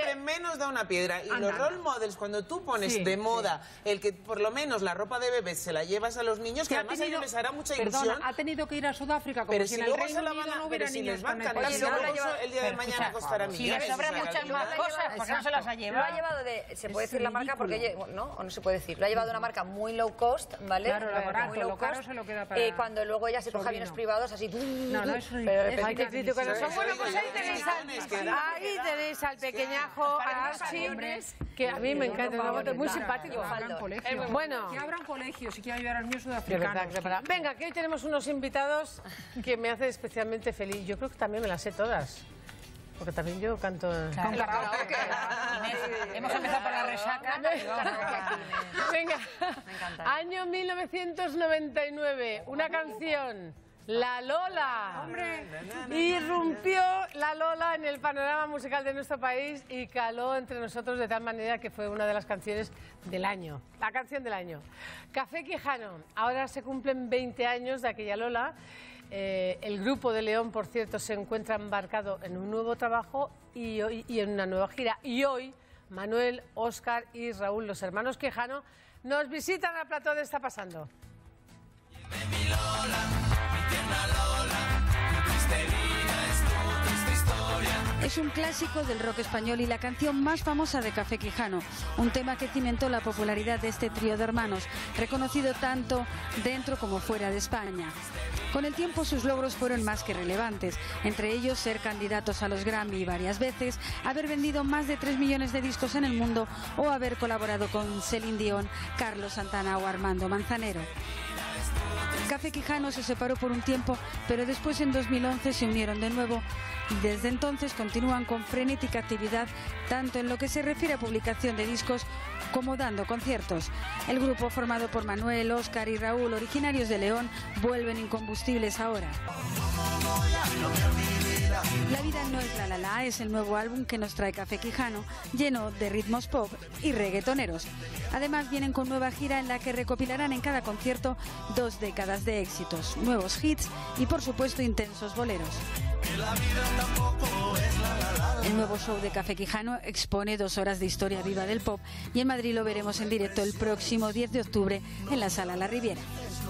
hombre menos da una piedra. Y los role models, cuando tú pones de moda el que por lo menos la ropa de bebés se la llevas a los niños, que además a ellos les hará mucha ilusión. Perdona, ha tenido que ir a Sudáfrica como si en el Reino Unido no hubiera niños con el pero si luego el día de mañana costará millones. Si le sobran muchas más cosas, pues no se las ha llevado. Lo ha llevado de, se puede decir la marca porque, ¿no? O no se puede decir. Lo ha llevado de una marca muy low cost, ¿vale? Claro, barato, lo caro se lo queda para... Cuando luego ella se coge aviones privados así... No, no, eso Ay, qué crítico que no son. Bueno, pues ahí tenéis al pequeñajo, a Archie, que a mí me encanta, es muy simpático. Bueno, que abran colegios y que ayudar a los niños sudafricanos. Venga, que hoy tenemos unos invitados que me hacen especialmente feliz. Yo creo que también me las sé todas. Porque también yo canto... Con karaoke. Hemos empezado por la resaca. Venga, año 1999, una canción... La Lola. ¡Hombre! Irrumpió la Lola en el panorama musical de nuestro país y caló entre nosotros de tal manera que fue una de las canciones del año. La canción del año. Café Quijano. Ahora se cumplen 20 años de aquella Lola. El grupo de León, por cierto, se encuentra embarcado en un nuevo trabajo y en una nueva gira. Y hoy, Manuel, Óscar y Raúl, los hermanos Quijano, nos visitan al plató de Está Pasando. Es un clásico del rock español y la canción más famosa de Café Quijano, un tema que cimentó la popularidad de este trío de hermanos, reconocido tanto dentro como fuera de España. Con el tiempo sus logros fueron más que relevantes, entre ellos ser candidatos a los Grammy varias veces, haber vendido más de 3 millones de discos en el mundo o haber colaborado con Celine Dion, Carlos Santana o Armando Manzanero. Café Quijano se separó por un tiempo, pero después en 2011 se unieron de nuevo y desde entonces continúan con frenética actividad tanto en lo que se refiere a publicación de discos como dando conciertos. El grupo formado por Manuel, Óscar y Raúl, originarios de León, vuelven incombustibles ahora. La vida no es la la es el nuevo álbum que nos trae Café Quijano, lleno de ritmos pop y reggaetoneros. Además vienen con nueva gira en la que recopilarán en cada concierto 2 décadas de éxitos, nuevos hits y por supuesto intensos boleros. El nuevo show de Café Quijano expone 2 horas de historia viva del pop y en Madrid lo veremos en directo el próximo 10 de octubre en la Sala La Riviera.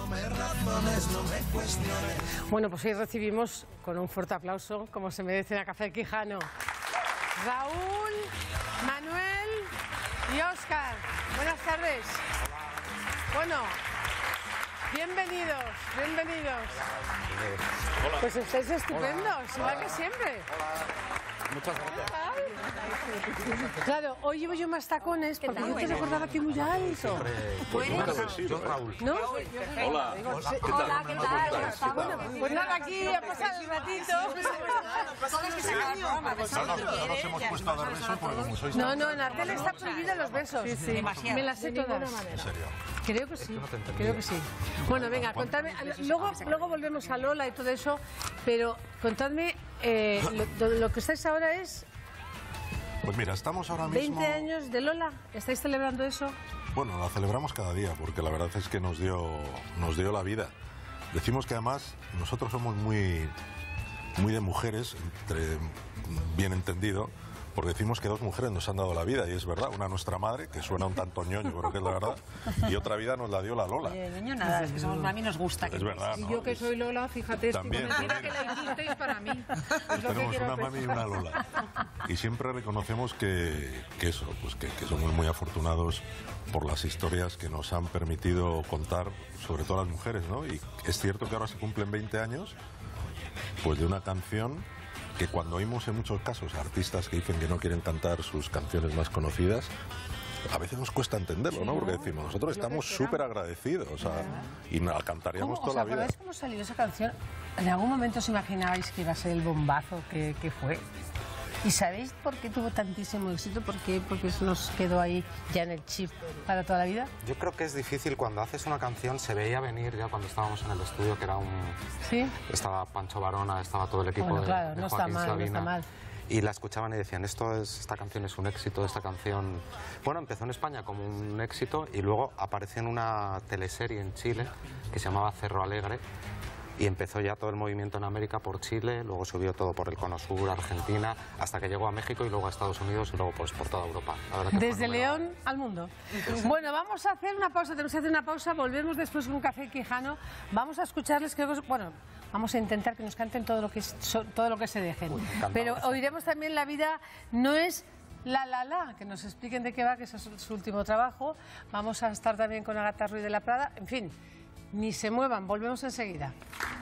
Bueno, pues hoy recibimos con un fuerte aplauso, como se merecen, a Café Quijano, Raúl, Manuel y Óscar. Buenas tardes. Bueno, bienvenidos, bienvenidos. Hola. Pues estáis estupendos, igual que siempre. Muchas gracias. Claro, hoy llevo yo más tacones porque yo te recordaba que muy alto. Pues yo Raúl. ¿No? Hola. Hola, ¿qué tal? Pues nada, aquí a pasar el ratito. No nos hemos puesto a dar besos porque como sois... No, en la tele está prohibido los besos. Sí. Me las sé todas. ¿En serio? Creo que sí, creo que sí. Bueno, venga, contadme, luego volvemos a Lola y todo eso, pero contadme, lo que estáis ahora es... Pues mira, estamos ahora mismo... 20 años de Lola, ¿estáis celebrando eso? Bueno, la celebramos cada día porque la verdad es que nos dio la vida. Decimos que además nosotros somos muy de mujeres, bien entendido, porque decimos que 2 mujeres nos han dado la vida, y es verdad, una nuestra madre, que suena un tanto ñoño, pero que es la verdad, y otra vida nos la dio la Lola. Ñoño nada, es que a mí nos gusta. Es verdad, Y ¿no? yo que soy Lola, fíjate, también, mira que la hicisteis para mí. Tenemos una mami y una Lola. Y siempre reconocemos que eso, pues que somos muy afortunados por las historias que nos han permitido contar, sobre todo las mujeres, ¿no? Y es cierto que ahora se cumplen 20 años, pues de una canción que cuando oímos en muchos casos a artistas que dicen que no quieren cantar sus canciones más conocidas, a veces nos cuesta entenderlo, ¿no? Porque decimos, nosotros estamos súper agradecidos, o sea, y la cantaríamos toda la vida. ¿Os acordáis cómo salió esa canción? ¿En algún momento os imaginabais que iba a ser el bombazo que fue? ¿Y sabéis por qué tuvo tantísimo éxito? ¿Por qué? Porque eso nos quedó ahí ya en el chip para toda la vida. Yo creo que es difícil cuando haces una canción, se veía venir ya cuando estábamos en el estudio, que era ¿Sí? Estaba Pancho Varona, estaba todo el equipo bueno, claro, de no Joaquín está mal, Sabina. no está mal. Y la escuchaban y decían, esta canción es un éxito, esta canción... Bueno, empezó en España como un éxito y luego apareció en una teleserie en Chile que se llamaba Cerro Alegre, Y empezó ya todo el movimiento en América por Chile, luego subió todo por el Cono Sur, Argentina, hasta que llegó a México y luego a Estados Unidos y luego pues por toda Europa. Desde León al mundo. Bueno, vamos a hacer una pausa, tenemos que hacer una pausa, volvemos después con un café quijano. Vamos a escucharles, creo que, bueno, vamos a intentar que nos canten todo lo que se dejen. Pero oiremos también La vida no es la, que nos expliquen de qué va, que ese es su último trabajo. Vamos a estar también con Agatha Ruiz de la Prada, en fin. Ni se muevan, volvemos enseguida.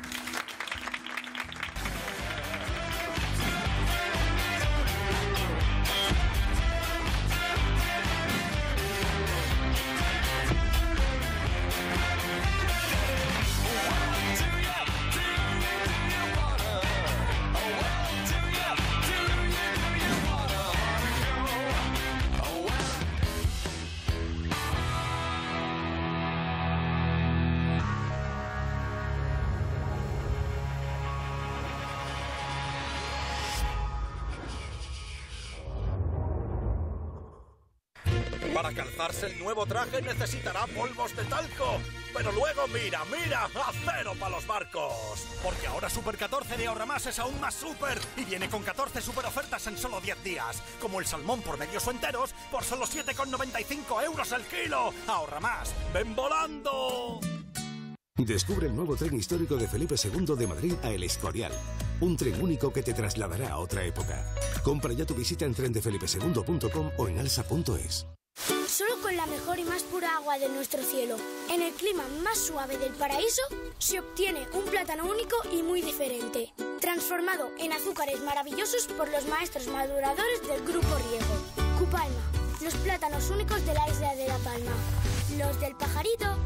Para calzarse el nuevo traje necesitará polvos de talco. Pero luego mira, acero para los barcos. Porque ahora Super 14 de Ahorra Más es aún más super y viene con 14 super ofertas en solo 10 días. Como el salmón por medios o enteros por solo 7,95 € el kilo. Ahorra Más, ven volando. Descubre el nuevo tren histórico de Felipe II de Madrid a El Escorial. Un tren único que te trasladará a otra época. Compra ya tu visita en trendefelipesegundo.com o en alsa.es. Solo con la mejor y más pura agua de nuestro cielo, en el clima más suave del paraíso, se obtiene un plátano único y muy diferente, transformado en azúcares maravillosos por los maestros maduradores del Grupo Riego. Cupalma, los plátanos únicos de la isla de La Palma. Los del pajarito.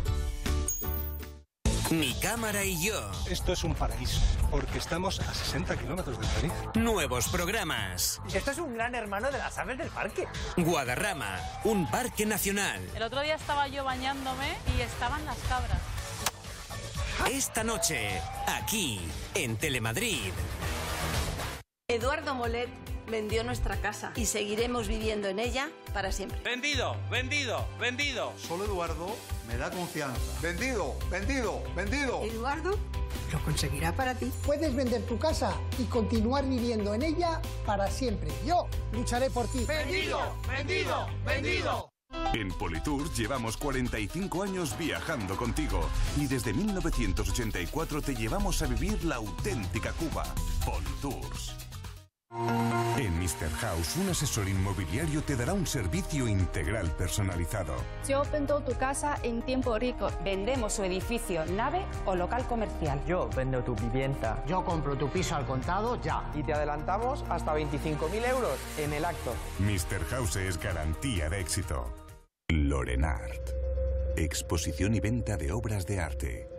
Mi cámara y yo. Esto es un paraíso, porque estamos a 60 kilómetros de París. Nuevos programas. Esto es un gran hermano de las aves del parque. Guadarrama, un parque nacional. El otro día estaba yo bañándome y estaban las cabras. Esta noche, aquí, en Telemadrid. Eduardo Molet vendió nuestra casa y seguiremos viviendo en ella para siempre. Vendido, vendido, vendido. Solo Eduardo me da confianza. Vendido, vendido, vendido. Eduardo lo conseguirá para ti. Puedes vender tu casa y continuar viviendo en ella para siempre. Yo lucharé por ti. Vendido, vendido, vendido. En Politours llevamos 45 años viajando contigo y desde 1984 te llevamos a vivir la auténtica Cuba. Politours. En Mr. House, un asesor inmobiliario te dará un servicio integral personalizado. Yo vendo tu casa en tiempo rico. Vendemos su edificio, nave o local comercial. Yo vendo tu vivienda. Yo compro tu piso al contado ya. Y te adelantamos hasta 25.000 € en el acto. Mr. House es garantía de éxito. Lorenart. Exposición y venta de obras de arte.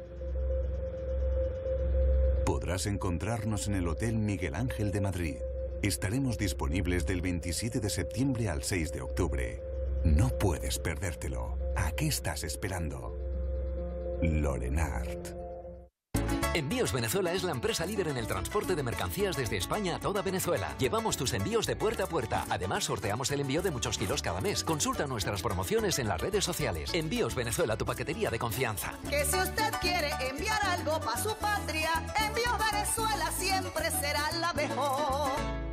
Podrás encontrarnos en el Hotel Miguel Ángel de Madrid. Estaremos disponibles del 27 de septiembre al 6 de octubre. No puedes perdértelo. ¿A qué estás esperando? Lorenart. Envíos Venezuela es la empresa líder en el transporte de mercancías desde España a toda Venezuela. Llevamos tus envíos de puerta a puerta. Además, sorteamos el envío de muchos kilos cada mes. Consulta nuestras promociones en las redes sociales. Envíos Venezuela, tu paquetería de confianza. Que si usted quiere enviar algo para su patria, Envíos Venezuela siempre será la mejor.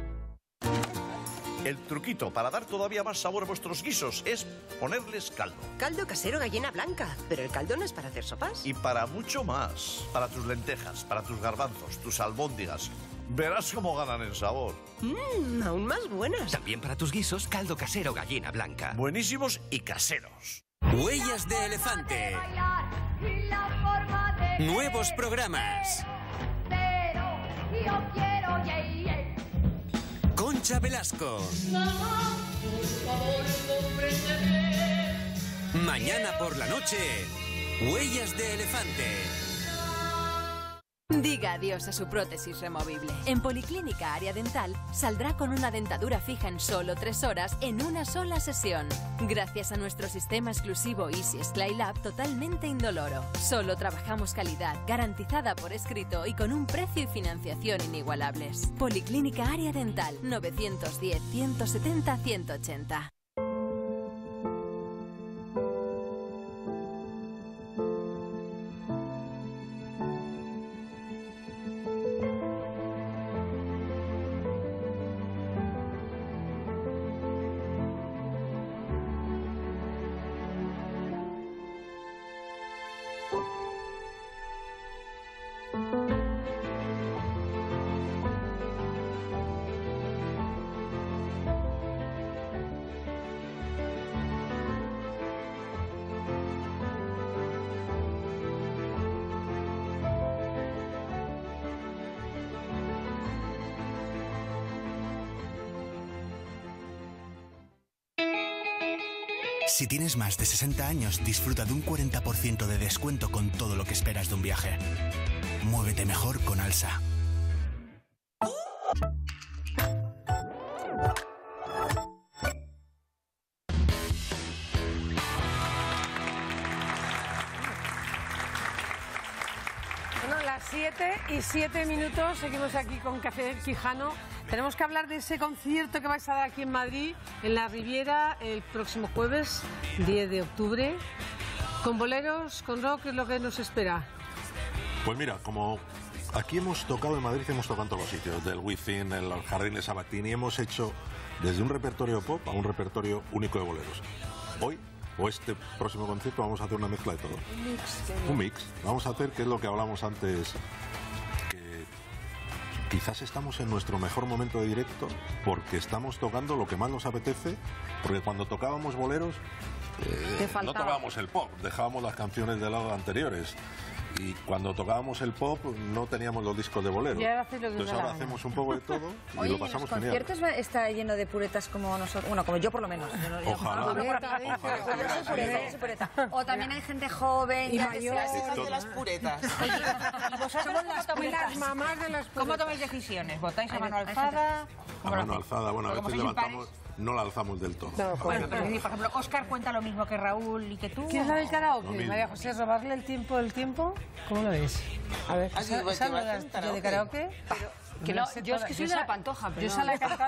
El truquito para dar todavía más sabor a vuestros guisos es ponerles caldo. Caldo casero gallina blanca, pero el caldo no es para hacer sopas. Y para mucho más. Para tus lentejas, para tus garbanzos, tus albóndigas. Verás cómo ganan en sabor. Aún más buenas. También para tus guisos, caldo casero gallina blanca. Buenísimos y caseros. Huellas de elefante. Nuevos programas. Concha Velasco. Mañana por la noche, Huellas de elefante. Diga adiós a su prótesis removible. En Policlínica Área Dental saldrá con una dentadura fija en solo 3 horas en una sola sesión. Gracias a nuestro sistema exclusivo Easy ScliLab totalmente indoloro. Solo trabajamos calidad, garantizada por escrito y con un precio y financiación inigualables. Policlínica Área Dental 910 170 180. Si tienes más de 60 años, disfruta de un 40% de descuento con todo lo que esperas de un viaje. Muévete mejor con Alsa. Bueno, las 7:07, seguimos aquí con Café Quijano. Tenemos que hablar de ese concierto que vais a dar aquí en Madrid, en la Riviera, el próximo jueves, 10 de octubre. Con boleros, con rock, ¿qué es lo que nos espera? Pues mira, como aquí hemos tocado en Madrid, hemos tocado en todos los sitios, del Within, el Jardín de Sabatini, hemos hecho desde un repertorio pop a un repertorio único de boleros. Hoy, o este próximo concierto, vamos a hacer una mezcla de todo. Un mix. Vamos a hacer, que es lo que hablamos antes, que quizás estamos en nuestro mejor momento de directo, porque estamos tocando lo que más nos apetece, porque cuando tocábamos boleros, no tocábamos el pop, dejábamos las canciones de lado anteriores. Y cuando tocábamos el pop no teníamos los discos de bolero. Entonces ahora hacemos un poco de todo y oye, lo pasamos genial. ¿En los conciertos está lleno de puretas como nosotros? Bueno, como yo por lo menos. Ojalá. O también hay gente joven y mayor. De las puretas. ¿Y vosotros las mamás de las puretas? ¿Cómo tomáis decisiones? ¿Votáis a mano alzada? A mano alzada, bueno, a veces levantamos, no la alzamos del todo. No, bueno, pero, por ejemplo, Óscar cuenta lo mismo que Raúl y que tú. ¿Quién es la del karaoke? María José, ¿robarle el tiempo del tiempo? ¿Cmo lo ves? A ver, ¿esa no es la de karaoke? Que no, yo es que soy de la Pantoja, pero... Yo se la he cantado.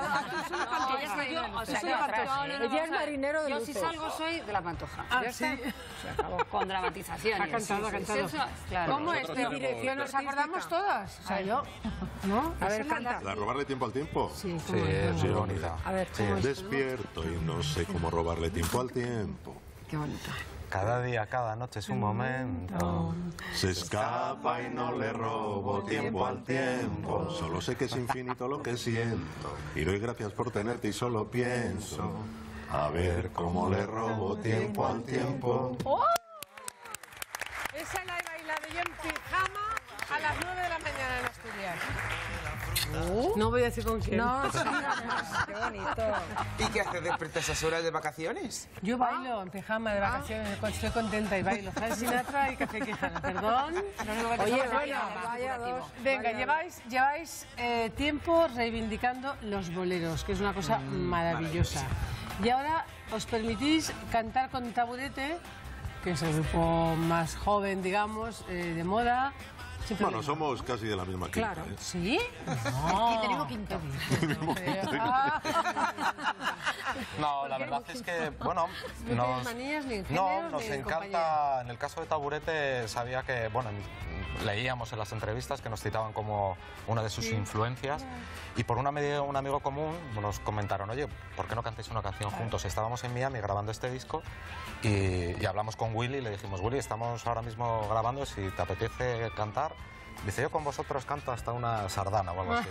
Ella es marinero de luces. Yo si salgo soy de la Pantoja. Ah, sí. Se acabó con dramatizaciones. Ha cantado, ha cantado. Claro. ¿Cómo es? ¿De dirección nos acordamos todas? O sea, yo... ¿No? A ver, canta. ¿La robarle tiempo al tiempo? Sí, sí, bonita. A ver, despierto y no sé cómo robarle tiempo al tiempo. Qué bonita. Cada día, cada noche es un momento. Se escapa y no le robo tiempo al tiempo. Solo sé que es infinito lo que siento. Y doy gracias por tenerte y solo pienso a ver cómo le robo tiempo al tiempo. ¡Oh! Esa la he bailado yo en pijama a las 9 de la mañana en Asturias. No voy a decir con quién. No, sí, qué bonito. ¿Y qué haces despierta esas horas de vacaciones? Yo bailo en pijama de vacaciones, estoy contenta y bailo. Frank Sinatra y Café Quijano, perdón. Oye, bueno, vaya dos. Venga, lleváis tiempo reivindicando los boleros, que es una cosa maravillosa. Y ahora os permitís cantar con Taburete, que es el grupo más joven, digamos, de moda. Bueno, somos casi de la misma quinta. Claro, ¿sí? No. Y tenemos quinto. No, la verdad es que, bueno, nos encanta, en el caso de Taburete, sabía que, bueno, leíamos en las entrevistas que nos citaban como una de sus influencias y por un amigo común nos comentaron, oye, ¿por qué no cantáis una canción juntos? Estábamos en Miami grabando este disco y hablamos con Willy y le dijimos, Willy, estamos ahora mismo grabando, si te apetece cantar. Dice, yo con vosotros canto hasta una sardana o algo así.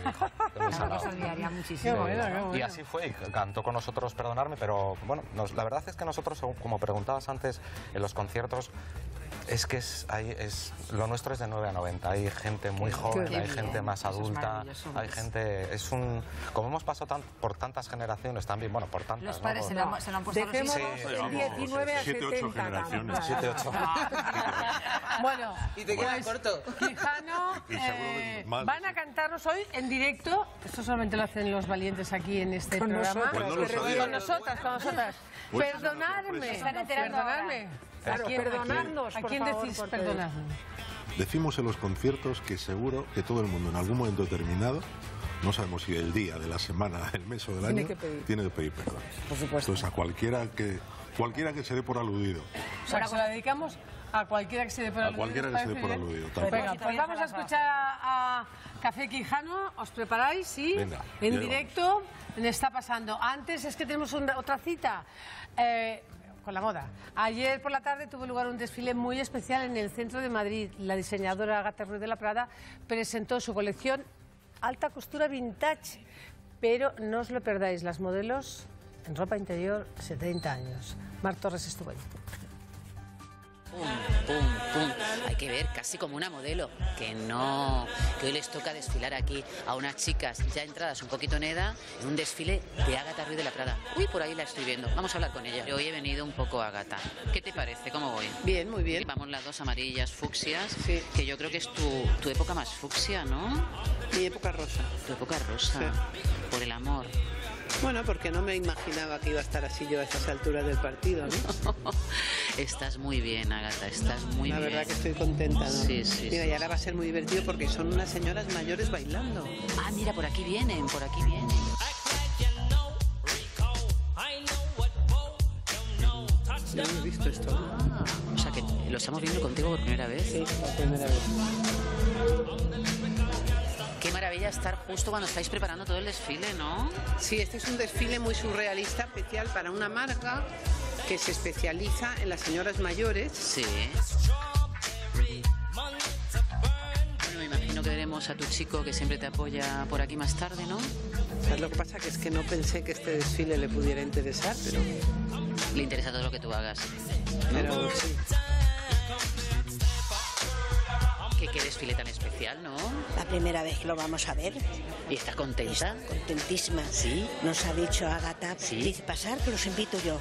Y así fue, y cantó con nosotros Perdonarme, pero bueno, la verdad es que nosotros, como preguntabas antes, en los conciertos, es que lo nuestro es de 9 a 90. Hay gente muy joven, hay gente más adulta, hay gente... Como hemos pasado por tantas generaciones también, bueno, por tantas... Los padres se lo han puesto a los hijos. De 19 a 7-8 generaciones. 7-8. Bueno, y te queda corto. Quijano, van a cantarnos hoy en directo. Esto solamente lo hacen los valientes aquí en este programa. Con nosotras. Perdonadme. Claro, perdonadnos, ¿a quién decís perdonadme? Decimos en los conciertos que seguro que todo el mundo en algún momento determinado, no sabemos si el día, de la semana, el mes o del año, tiene que pedir perdón. Por supuesto. Entonces a cualquiera que se dé por aludido. O sea, se la dedicamos a cualquiera que se dé por aludido. A cualquiera que se dé por aludido. Venga, pues vamos a escuchar a Café Quijano. ¿Os preparáis? Sí. Venga, en directo. Me está pasando. Antes es que tenemos otra cita. Con la moda. Ayer por la tarde tuvo lugar un desfile muy especial en el centro de Madrid. La diseñadora Agatha Ruiz de la Prada presentó su colección alta costura vintage. Pero no os lo perdáis, las modelos en ropa interior 70 años. Mar Torres estuvo ahí. pum, pum, pum. Hay que ver, casi como una modelo, que hoy les toca desfilar aquí a unas chicas ya entradas un poquito en edad, en un desfile de Ágata Ruiz de la Prada. Uy, por ahí la estoy viendo, vamos a hablar con ella. Yo hoy he venido un poco a Ágata. ¿Qué te parece? ¿Cómo voy? Bien, muy bien. Vamos las dos amarillas, fucsias, sí. Que yo creo que es tu época más fucsia, ¿no? Mi época rosa. Tu época rosa, sí. Por el amor. Bueno, porque no me imaginaba que iba a estar así yo a estas alturas del partido, ¿no? Estás muy bien, Ágata, estás muy bien. La verdad que estoy contenta, ¿no? Sí, sí. Mira, sí. y ahora va a ser muy divertido porque son unas señoras mayores bailando. Ah, mira, por aquí vienen, por aquí vienen. No he visto esto. Ah, o sea que lo estamos viendo contigo por primera vez. Sí, por primera vez. Qué maravilla estar justo cuando estáis preparando todo el desfile, ¿no? Sí, este es un desfile muy surrealista, especial para una marca que se especializa en las señoras mayores. Sí. Bueno, me imagino que veremos a tu chico que siempre te apoya por aquí más tarde, ¿no? ¿Sabes lo que pasa? Que es que no pensé que este desfile le pudiera interesar, pero... Le interesa todo lo que tú hagas, ¿no? Pero sí. Qué desfile tan especial, ¿no? La primera vez que lo vamos a ver. ¿Y estás contenta? Contentísima. ¿Sí? Nos ha dicho Ágata, ¿sí? Dice pasar, que los invito yo.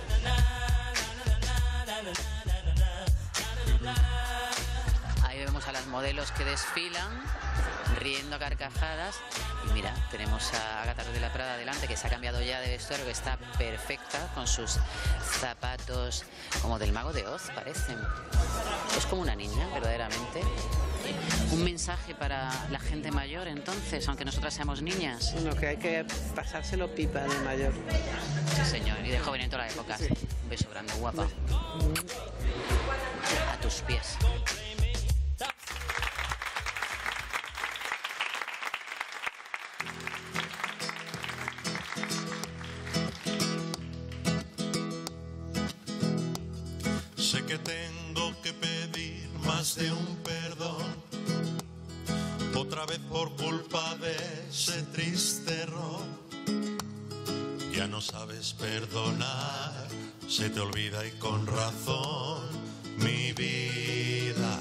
Ahí vemos a las modelos que desfilan, riendo a carcajadas. Y mira, tenemos a Ágata Ruiz de la Prada delante, que se ha cambiado ya de vestuario, que está perfecta, con sus zapatos como del Mago de Oz, parecen. Es como una niña, verdaderamente. Un mensaje para la gente mayor, entonces, aunque nosotras seamos niñas. Bueno, que hay que pasárselo pipa de mayor. Sí, señor, y de joven en toda la época. Sí. Un beso grande, guapa. A tus pies. Sé que tengo que pedir más de un perdón, otra vez por culpa de ese triste error. Ya no sabes perdonar, se te olvida y con razón, mi vida.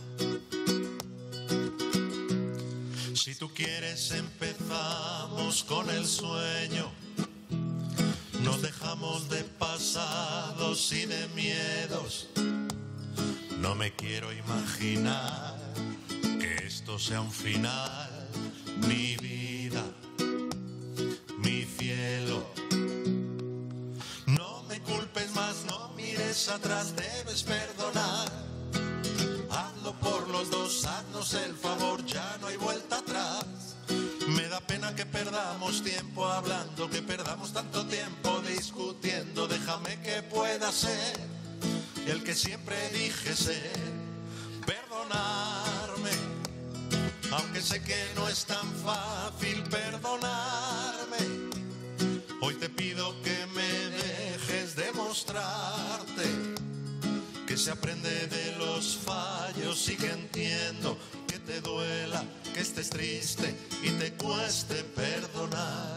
Si tú quieres empezamos con el sueño, nos dejamos de pasados y de miedos. No me quiero imaginar que esto sea un final, mi vida, mi cielo. No me culpes más, no mires atrás, debes perdonar. Hazlo por los dos, haznos el favor, ya no hay vuelta atrás. Me da pena que perdamos tiempo hablando, que perdamos tanto tiempo discutiendo. Déjame que pueda ser el que siempre dije ser. Perdonarme, aunque sé que no es tan fácil perdonarme. Hoy te pido que me dejes demostrarte que se aprende de los fallos y que entiendo que te duela, que estés triste y te cueste perdonar.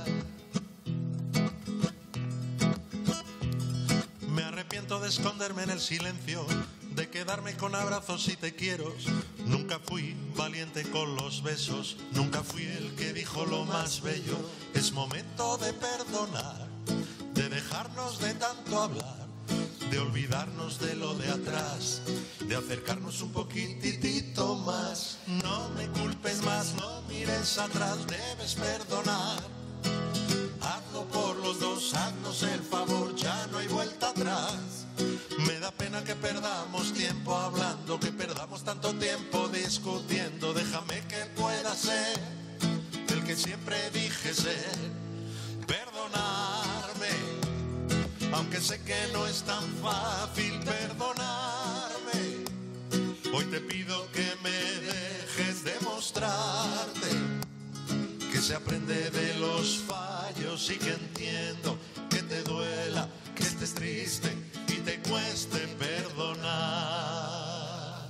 Me arrepiento de esconderme en el silencio, de quedarme con abrazos y te quiero. Nunca fui valiente con los besos, nunca fui el que dijo lo más bello. Es momento de perdonar, de dejarnos de tanto hablar, de olvidarnos de lo de atrás, de acercarnos un poquitito más. No me culpes más, no mires atrás, debes perdonar. Hazlo por los dos, haznos el favor, ya no hay vuelta atrás. Me da pena que perdamos tiempo hablando, que perdamos tanto tiempo discutiendo. Déjame que pueda ser el que siempre dije ser. Perdonarme, aunque sé que no es tan fácil perdonarme. Hoy te pido que me dejes demostrarte que se aprende de los fallos y que entiendo que te duela, que estés triste y te cueste perdonar.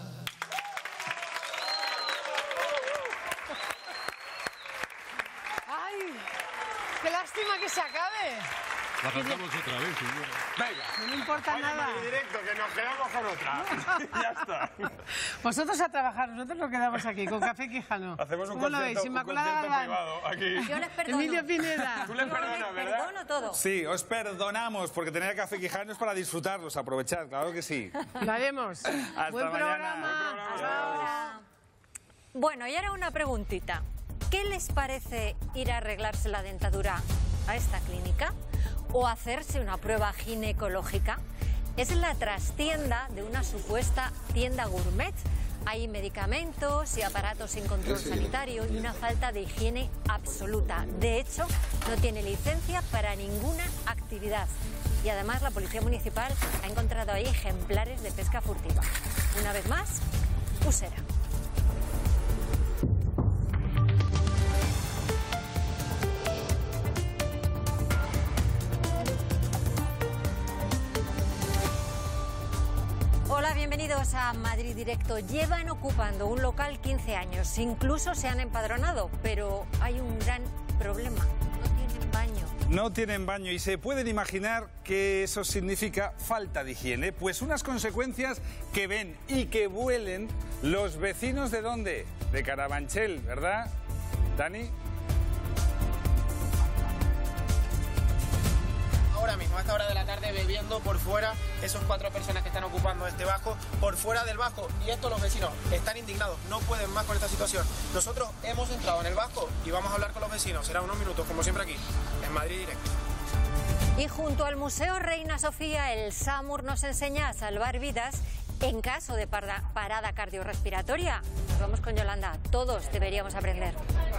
¡Ay! ¡Qué lástima que se acabe! La cantamos otra vez, señora. Venga. No me importa nada. Directo, que nos quedamos con otra. Ya está. Vosotros a trabajar, nosotros nos quedamos aquí con Café Quijano. Hacemos un ¿Cómo lo veis? Inmaculada Galván. Privado aquí. Yo les perdono. Emilio Pineda. Tú les perdonas, ¿verdad? Perdono todo. Sí, os perdonamos, porque tener Café Quijano es para disfrutarlos, aprovechar, claro que sí. Lo haremos. Buen programa. Ahora. Bueno, y ahora una preguntita. ¿Qué les parece ir a arreglarse la dentadura a esta clínica o hacerse una prueba ginecológica? Es la trastienda de una supuesta tienda gourmet. Hay medicamentos y aparatos sin control sanitario y una falta de higiene absoluta. De hecho, no tiene licencia para ninguna actividad. Y además la Policía Municipal ha encontrado ahí ejemplares de pesca furtiva. Una vez más, Usera. Hola, bienvenidos a Madrid Directo. Llevan ocupando un local 15 años, incluso se han empadronado, pero hay un gran problema, no tienen baño. No tienen baño y se pueden imaginar que eso significa falta de higiene, pues unas consecuencias que ven y que huelen los vecinos ¿de dónde? De Carabanchel, ¿verdad, Dani? Ahora mismo, a esta hora de la tarde, bebiendo por fuera, esos 4 personas que están ocupando este bajo, por fuera del bajo. Y esto los vecinos están indignados, no pueden más con esta situación. Nosotros hemos entrado en el bajo y vamos a hablar con los vecinos. Será unos minutos, como siempre aquí, en Madrid Directo. Y junto al Museo Reina Sofía, el SAMUR nos enseña a salvar vidas en caso de parada cardiorrespiratoria. Nos vamos con Yolanda. Todos deberíamos aprender.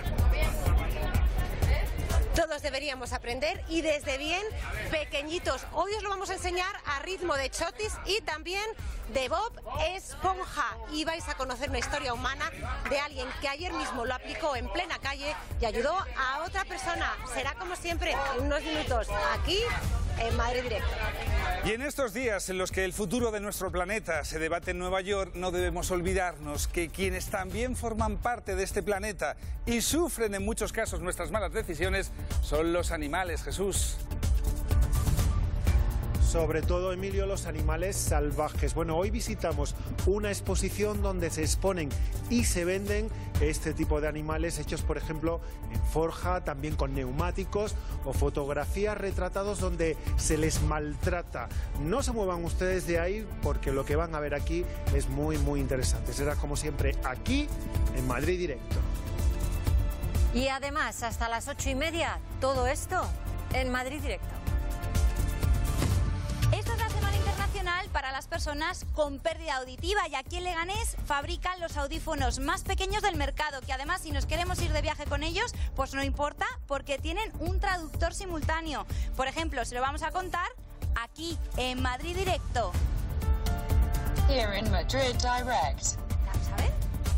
Todos deberíamos aprender y desde bien pequeñitos. Hoy os lo vamos a enseñar a ritmo de chotis y también de Bob Esponja. Y vais a conocer una historia humana de alguien que ayer mismo lo aplicó en plena calle y ayudó a otra persona. Será como siempre en unos minutos aquí en Madrid Directo. Y en estos días en los que el futuro de nuestro planeta se debate en Nueva York, no debemos olvidarnos que quienes también forman parte de este planeta y sufren en muchos casos nuestras malas decisiones son los animales, Jesús. Sobre todo, Emilio, los animales salvajes. Bueno, hoy visitamos una exposición donde se exponen y se venden este tipo de animales hechos, por ejemplo, en forja, también con neumáticos o fotografías retratados donde se les maltrata. No se muevan ustedes de ahí porque lo que van a ver aquí es muy, muy interesante. Será como siempre aquí en Madrid Directo. Y además, hasta las 8:30, todo esto en Madrid Directo. Esta es la Semana Internacional para las personas con pérdida auditiva y aquí en Leganés fabrican los audífonos más pequeños del mercado, que además si nos queremos ir de viaje con ellos, pues no importa porque tienen un traductor simultáneo. Por ejemplo, se lo vamos a contar aquí en Madrid Directo. Here in Madrid Direct. ¿Vamos a ver?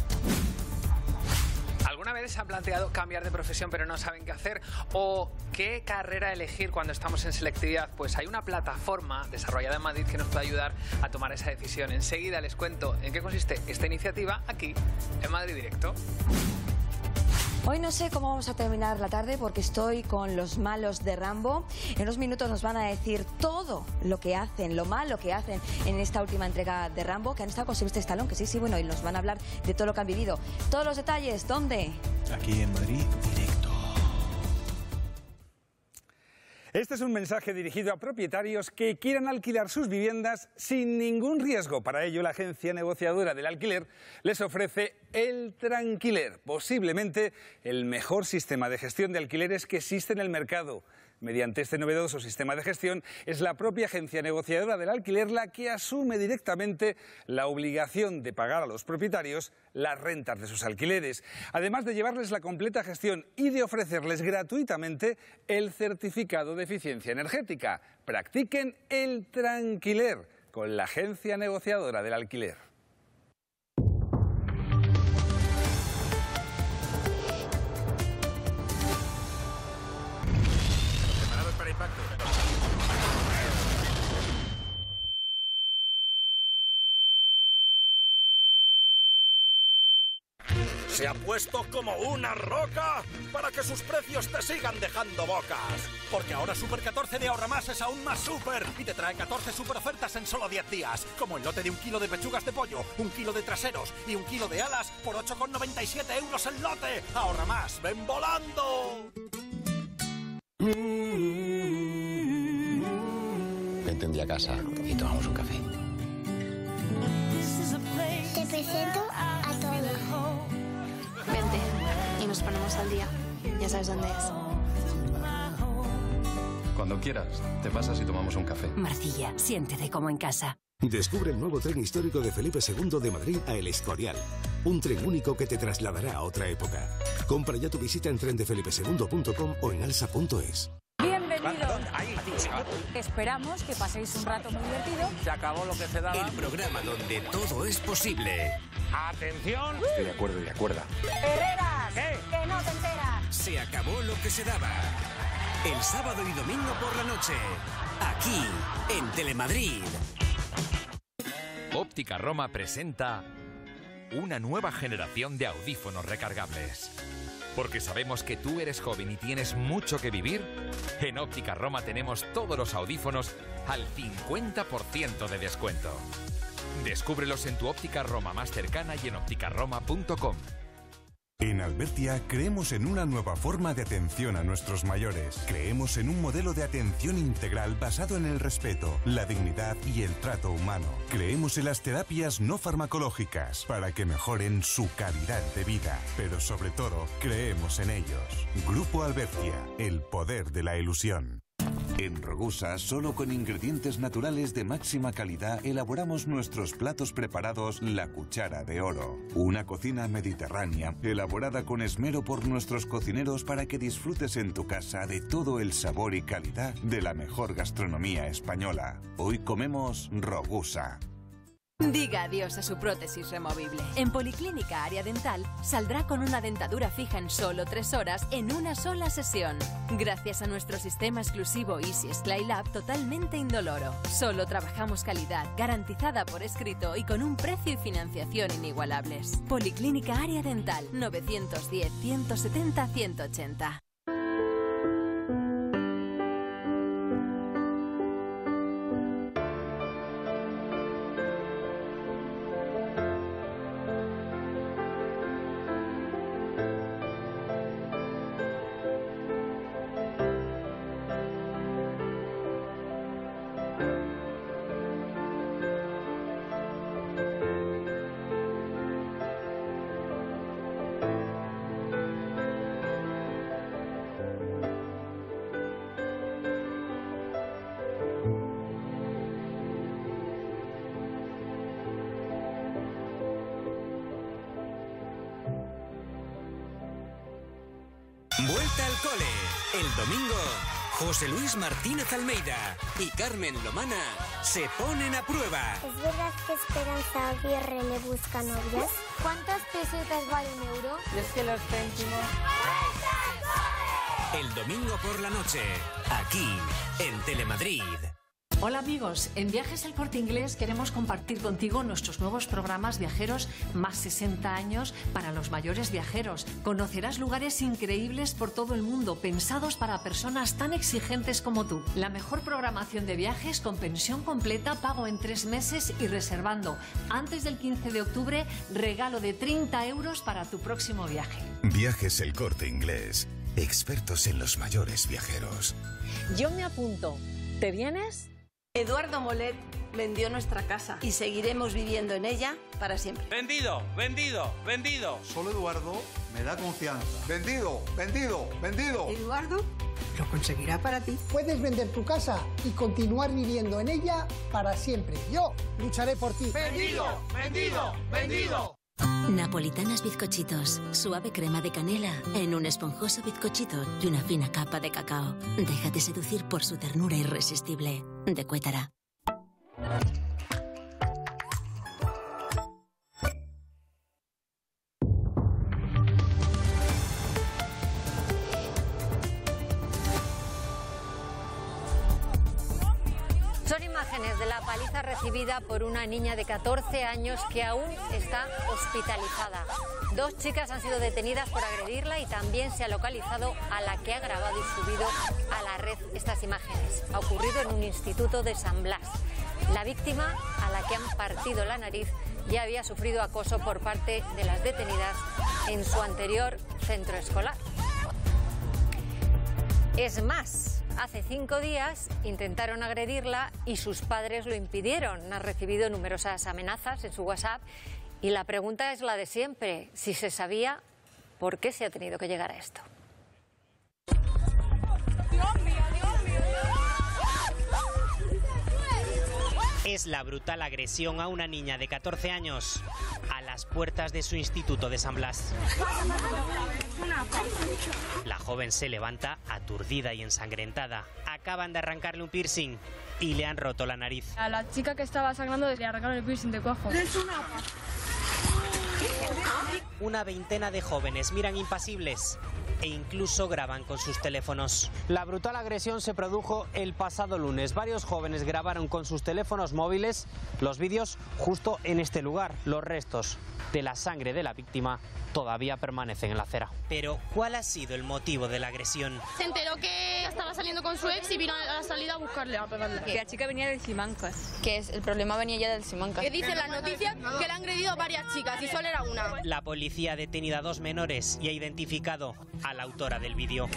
¿Alguna vez se han planteado cambiar de profesión pero no saben qué hacer? ¿O qué carrera elegir cuando estamos en selectividad? Pues hay una plataforma desarrollada en Madrid que nos puede ayudar a tomar esa decisión. Enseguida les cuento en qué consiste esta iniciativa aquí en Madrid Directo. Hoy no sé cómo vamos a terminar la tarde porque estoy con los malos de Rambo. En unos minutos nos van a decir todo lo que hacen, lo malo que hacen en esta última entrega de Rambo, que han estado con Sylvester Stallone, que sí, bueno, y nos van a hablar de todo lo que han vivido. Todos los detalles, ¿dónde? Aquí en Madrid Directo. Este es un mensaje dirigido a propietarios que quieran alquilar sus viviendas sin ningún riesgo. Para ello, la agencia negociadora del alquiler les ofrece el Tranquiler, posiblemente el mejor sistema de gestión de alquileres que existe en el mercado. Mediante este novedoso sistema de gestión, es la propia agencia negociadora del alquiler la que asume directamente la obligación de pagar a los propietarios las rentas de sus alquileres, además de llevarles la completa gestión y de ofrecerles gratuitamente el certificado de eficiencia energética. Practiquen el Tranquiler con la agencia negociadora del alquiler. Se ha puesto como una roca para que sus precios te sigan dejando bocas. Porque ahora Super 14 de Ahorra Más es aún más super y te trae 14 super ofertas en solo 10 días. Como el lote de 1 kilo de pechugas de pollo, 1 kilo de traseros y 1 kilo de alas por 8,97 € el lote. Ahorra Más, ven volando. Vente un día a casa y tomamos un café. Te presento a todos. Vente y nos ponemos al día. Ya sabes dónde es. Cuando quieras, te pasas y tomamos un café. Marcilla, siéntete como en casa. Descubre el nuevo tren histórico de Felipe II de Madrid a El Escorial. Un tren único que te trasladará a otra época. Compra ya tu visita en trendefelipesegundo.com o en alsa.es. Bienvenidos. Esperamos que paséis un rato muy divertido. Se acabó lo que se daba. El programa donde todo es posible. ¡Atención! Estoy de acuerdo y de acuerdo. Herreras, ¿Qué? que no te enteras. Se acabó lo que se daba. El sábado y domingo por la noche. Aquí, en Telemadrid. Óptica Roma presenta una nueva generación de audífonos recargables. Porque sabemos que tú eres joven y tienes mucho que vivir, en Óptica Roma tenemos todos los audífonos al 50% de descuento. Descúbrelos en tu Óptica Roma más cercana y en opticaroma.com. En Albertia creemos en una nueva forma de atención a nuestros mayores. Creemos en un modelo de atención integral basado en el respeto, la dignidad y el trato humano. Creemos en las terapias no farmacológicas para que mejoren su calidad de vida. Pero sobre todo, creemos en ellos. Grupo Albertia, el poder de la ilusión. En Rogusa, solo con ingredientes naturales de máxima calidad, elaboramos nuestros platos preparados La Cuchara de Oro. Una cocina mediterránea, elaborada con esmero por nuestros cocineros para que disfrutes en tu casa de todo el sabor y calidad de la mejor gastronomía española. Hoy comemos Rogusa. Diga adiós a su prótesis removible. En Policlínica Área Dental saldrá con una dentadura fija en solo 3 horas en una sola sesión. Gracias a nuestro sistema exclusivo Easy SmileLab totalmente indoloro. Solo trabajamos calidad, garantizada por escrito y con un precio y financiación inigualables. Policlínica Área Dental 910 170 180. Vuelta al cole. El domingo, José Luis Martínez Almeida y Carmen Lomana se ponen a prueba. ¿Es verdad que Esperanza Aguirre le busca novias? ¿Cuántas pesetas vale un euro? Es que los céntimos. El domingo por la noche, aquí, en Telemadrid. Hola amigos, en Viajes El Corte Inglés queremos compartir contigo nuestros nuevos programas viajeros más 60 años para los mayores viajeros. Conocerás lugares increíbles por todo el mundo, pensados para personas tan exigentes como tú. La mejor programación de viajes con pensión completa, pago en 3 meses y reservando antes del 15 de octubre, regalo de 30 € para tu próximo viaje. Viajes El Corte Inglés, expertos en los mayores viajeros. Yo me apunto. ¿Te vienes? Eduardo Molet vendió nuestra casa y seguiremos viviendo en ella para siempre. Vendido, vendido, vendido. Solo Eduardo me da confianza. Vendido, vendido, vendido. Eduardo lo conseguirá para ti. Puedes vender tu casa y continuar viviendo en ella para siempre. Yo lucharé por ti. Vendido, vendido, vendido. Napolitanas bizcochitos, suave crema de canela en un esponjoso bizcochito y una fina capa de cacao. Déjate seducir por su ternura irresistible. De Cuétara. Son imágenes de la paliza recibida por una niña de 14 años que aún está hospitalizada. 2 chicas han sido detenidas por agredirla y también se ha localizado a la que ha grabado y subido a la red estas imágenes. Ha ocurrido en un instituto de San Blas. La víctima, a la que han partido la nariz, ya había sufrido acoso por parte de las detenidas en su anterior centro escolar. Es más, hace 5 días intentaron agredirla y sus padres lo impidieron. Ha recibido numerosas amenazas en su WhatsApp y la pregunta es la de siempre. Si se sabía, ¿por qué se ha tenido que llegar a esto? Es la brutal agresión a una niña de 14 años a las puertas de su instituto de San Blas. La joven se levanta aturdida y ensangrentada. Acaban de arrancarle un piercing y le han roto la nariz. A la chica que estaba sangrando le arrancaron el piercing de cuajo. Una veintena de jóvenes miran impasibles e incluso graban con sus teléfonos. La brutal agresión se produjo el pasado lunes. Varios jóvenes grabaron con sus teléfonos móviles los vídeos justo en este lugar. Los restos de la sangre de la víctima todavía permanecen en la acera. Pero, ¿cuál ha sido el motivo de la agresión? Se enteró que estaba saliendo con su ex y vino a la salida a buscarle, a pegarle. Que la chica venía del Simancas, que el problema venía ya del Simancas. Que dicen las noticias que le han agredido a varias chicas y solo era una. La policía ha detenido a 2 menores y ha identificado a la autora del vídeo.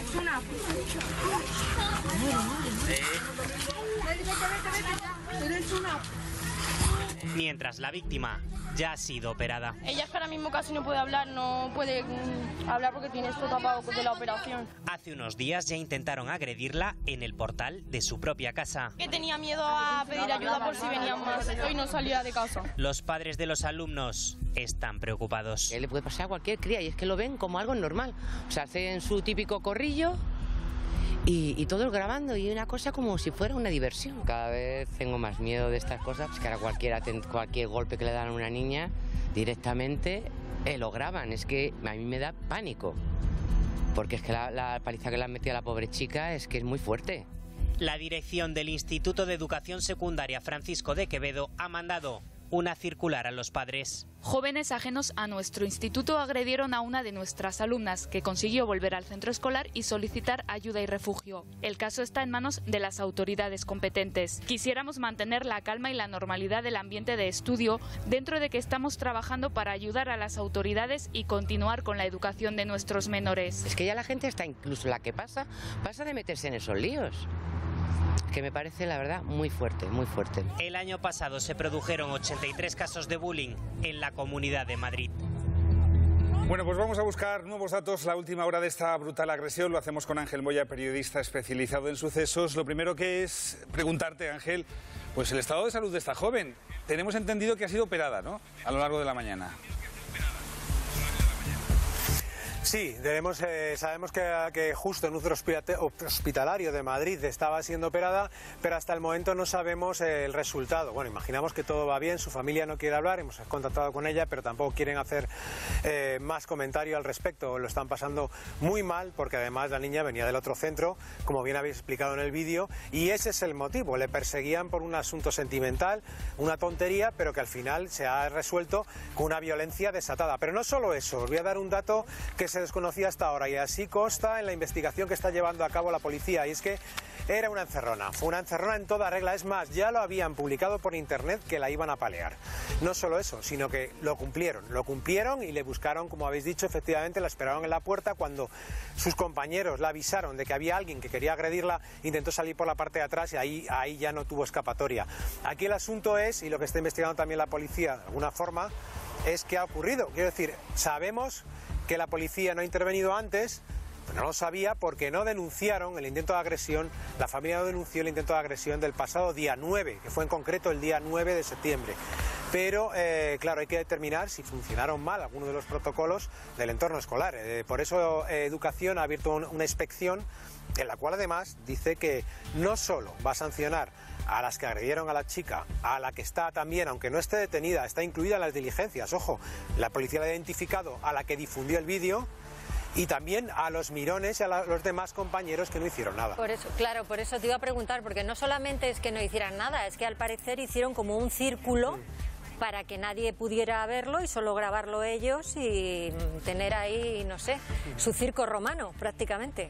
Mientras la víctima ya ha sido operada. Ella es que ahora mismo casi no puede hablar, no puede hablar porque tiene esto tapado de la operación. Hace unos días ya intentaron agredirla en el portal de su propia casa. Que tenía miedo a pedir ayuda por si venían más. Hoy no salía de casa. Los padres de los alumnos están preocupados. Le puede pasar a cualquier cría y es que lo ven como algo normal. O sea, hacen su típico corrillo y todos grabando y una cosa como si fuera una diversión. Cada vez tengo más miedo de estas cosas, pues que ahora cualquier golpe que le dan a una niña directamente lo graban. Es que a mí me da pánico, porque es que la paliza que le han metido a la pobre chica es que es muy fuerte. La dirección del Instituto de Educación Secundaria Francisco de Quevedo ha mandado una circular a los padres. Jóvenes ajenos a nuestro instituto agredieron a una de nuestras alumnas, que consiguió volver al centro escolar y solicitar ayuda y refugio. El caso está en manos de las autoridades competentes. Quisiéramos mantener la calma y la normalidad del ambiente de estudio, dentro de que estamos trabajando para ayudar a las autoridades y continuar con la educación de nuestros menores. Es que ya la gente está, incluso la que pasa de meterse en esos líos. Que me parece, la verdad, muy fuerte, muy fuerte. El año pasado se produjeron 83 casos de bullying en la Comunidad de Madrid. Bueno, pues vamos a buscar nuevos datos. La última hora de esta brutal agresión lo hacemos con Ángel Moya, periodista especializado en sucesos. Lo primero que es preguntarte, Ángel, pues el estado de salud de esta joven. Tenemos entendido que ha sido operada, ¿no?, a lo largo de la mañana. Sí, sabemos que justo en un centro hospitalario de Madrid estaba siendo operada, pero hasta el momento no sabemos el resultado. Bueno, imaginamos que todo va bien, su familia no quiere hablar, hemos contactado con ella, pero tampoco quieren hacer más comentario al respecto. Lo están pasando muy mal, porque además la niña venía del otro centro, como bien habéis explicado en el vídeo, y ese es el motivo. Le perseguían por un asunto sentimental, una tontería, pero que al final se ha resuelto con una violencia desatada. Pero no solo eso, os voy a dar un dato que se desconocía hasta ahora y así consta en la investigación que está llevando a cabo la policía, y es que era una encerrona, fue una encerrona en toda regla. Es más, ya lo habían publicado por internet que la iban a apalear. No solo eso, sino que lo cumplieron y le buscaron, como habéis dicho, efectivamente la esperaron en la puerta. Cuando sus compañeros la avisaron de que había alguien que quería agredirla, intentó salir por la parte de atrás y ahí ya no tuvo escapatoria. Aquí el asunto es, y lo que está investigando también la policía de alguna forma, es qué ha ocurrido. Quiero decir, sabemos que la policía no ha intervenido antes, pero no lo sabía porque no denunciaron el intento de agresión, la familia no denunció el intento de agresión del pasado día 9, que fue en concreto el día 9 de septiembre. Pero, claro, hay que determinar si funcionaron mal algunos de los protocolos del entorno escolar. Por eso Educación ha abierto una inspección en la cual además dice que no solo va a sancionar a las que agredieron a la chica, a la que está también, aunque no esté detenida, está incluida en las diligencias. Ojo, la policía la ha identificado a la que difundió el vídeo y también a los mirones y a los demás compañeros que no hicieron nada. Por eso, claro, por eso te iba a preguntar, porque no solamente es que no hicieran nada, es que al parecer hicieron como un círculo para que nadie pudiera verlo y solo grabarlo ellos y tener ahí, no sé, su circo romano prácticamente.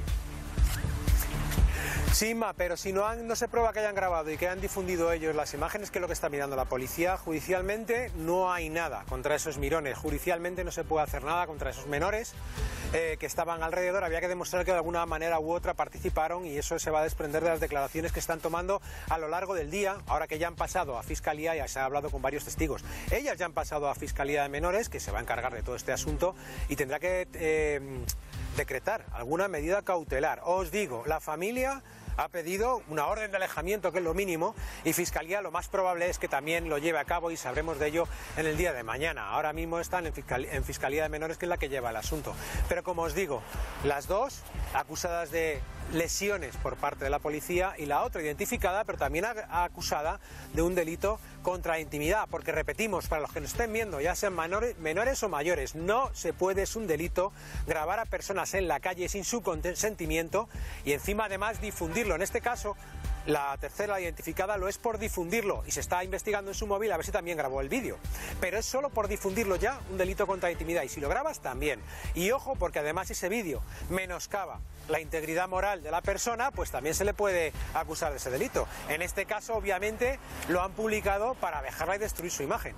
Sí, Ma, pero si no se prueba que hayan grabado y que hayan difundido ellos las imágenes, que es lo que está mirando la policía, judicialmente no hay nada contra esos mirones, judicialmente no se puede hacer nada contra esos menores que estaban alrededor. Había que demostrar que de alguna manera u otra participaron y eso se va a desprender de las declaraciones que están tomando a lo largo del día, ahora que ya han pasado a Fiscalía, ya se ha hablado con varios testigos. Ellas ya han pasado a Fiscalía de Menores, que se va a encargar de todo este asunto y tendrá que decretar alguna medida cautelar. Os digo, la familia ha pedido una orden de alejamiento, que es lo mínimo, y Fiscalía lo más probable es que también lo lleve a cabo y sabremos de ello en el día de mañana. Ahora mismo están en Fiscalía de Menores, que es la que lleva el asunto. Pero como os digo, las dos acusadas de lesiones por parte de la policía y la otra identificada, pero también acusada de un delito contra la intimidad, porque repetimos, para los que nos estén viendo, ya sean menores o mayores, no se puede, es un delito, grabar a personas en la calle sin su consentimiento y encima además difundirlo. En este caso, la tercera identificada lo es por difundirlo y se está investigando en su móvil a ver si también grabó el vídeo. Pero es solo por difundirlo ya un delito contra la intimidad y si lo grabas también. Y ojo, porque además ese vídeo menoscaba la integridad moral de la persona, pues también se le puede acusar de ese delito. En este caso, obviamente, lo han publicado para dejarla y destruir su imagen.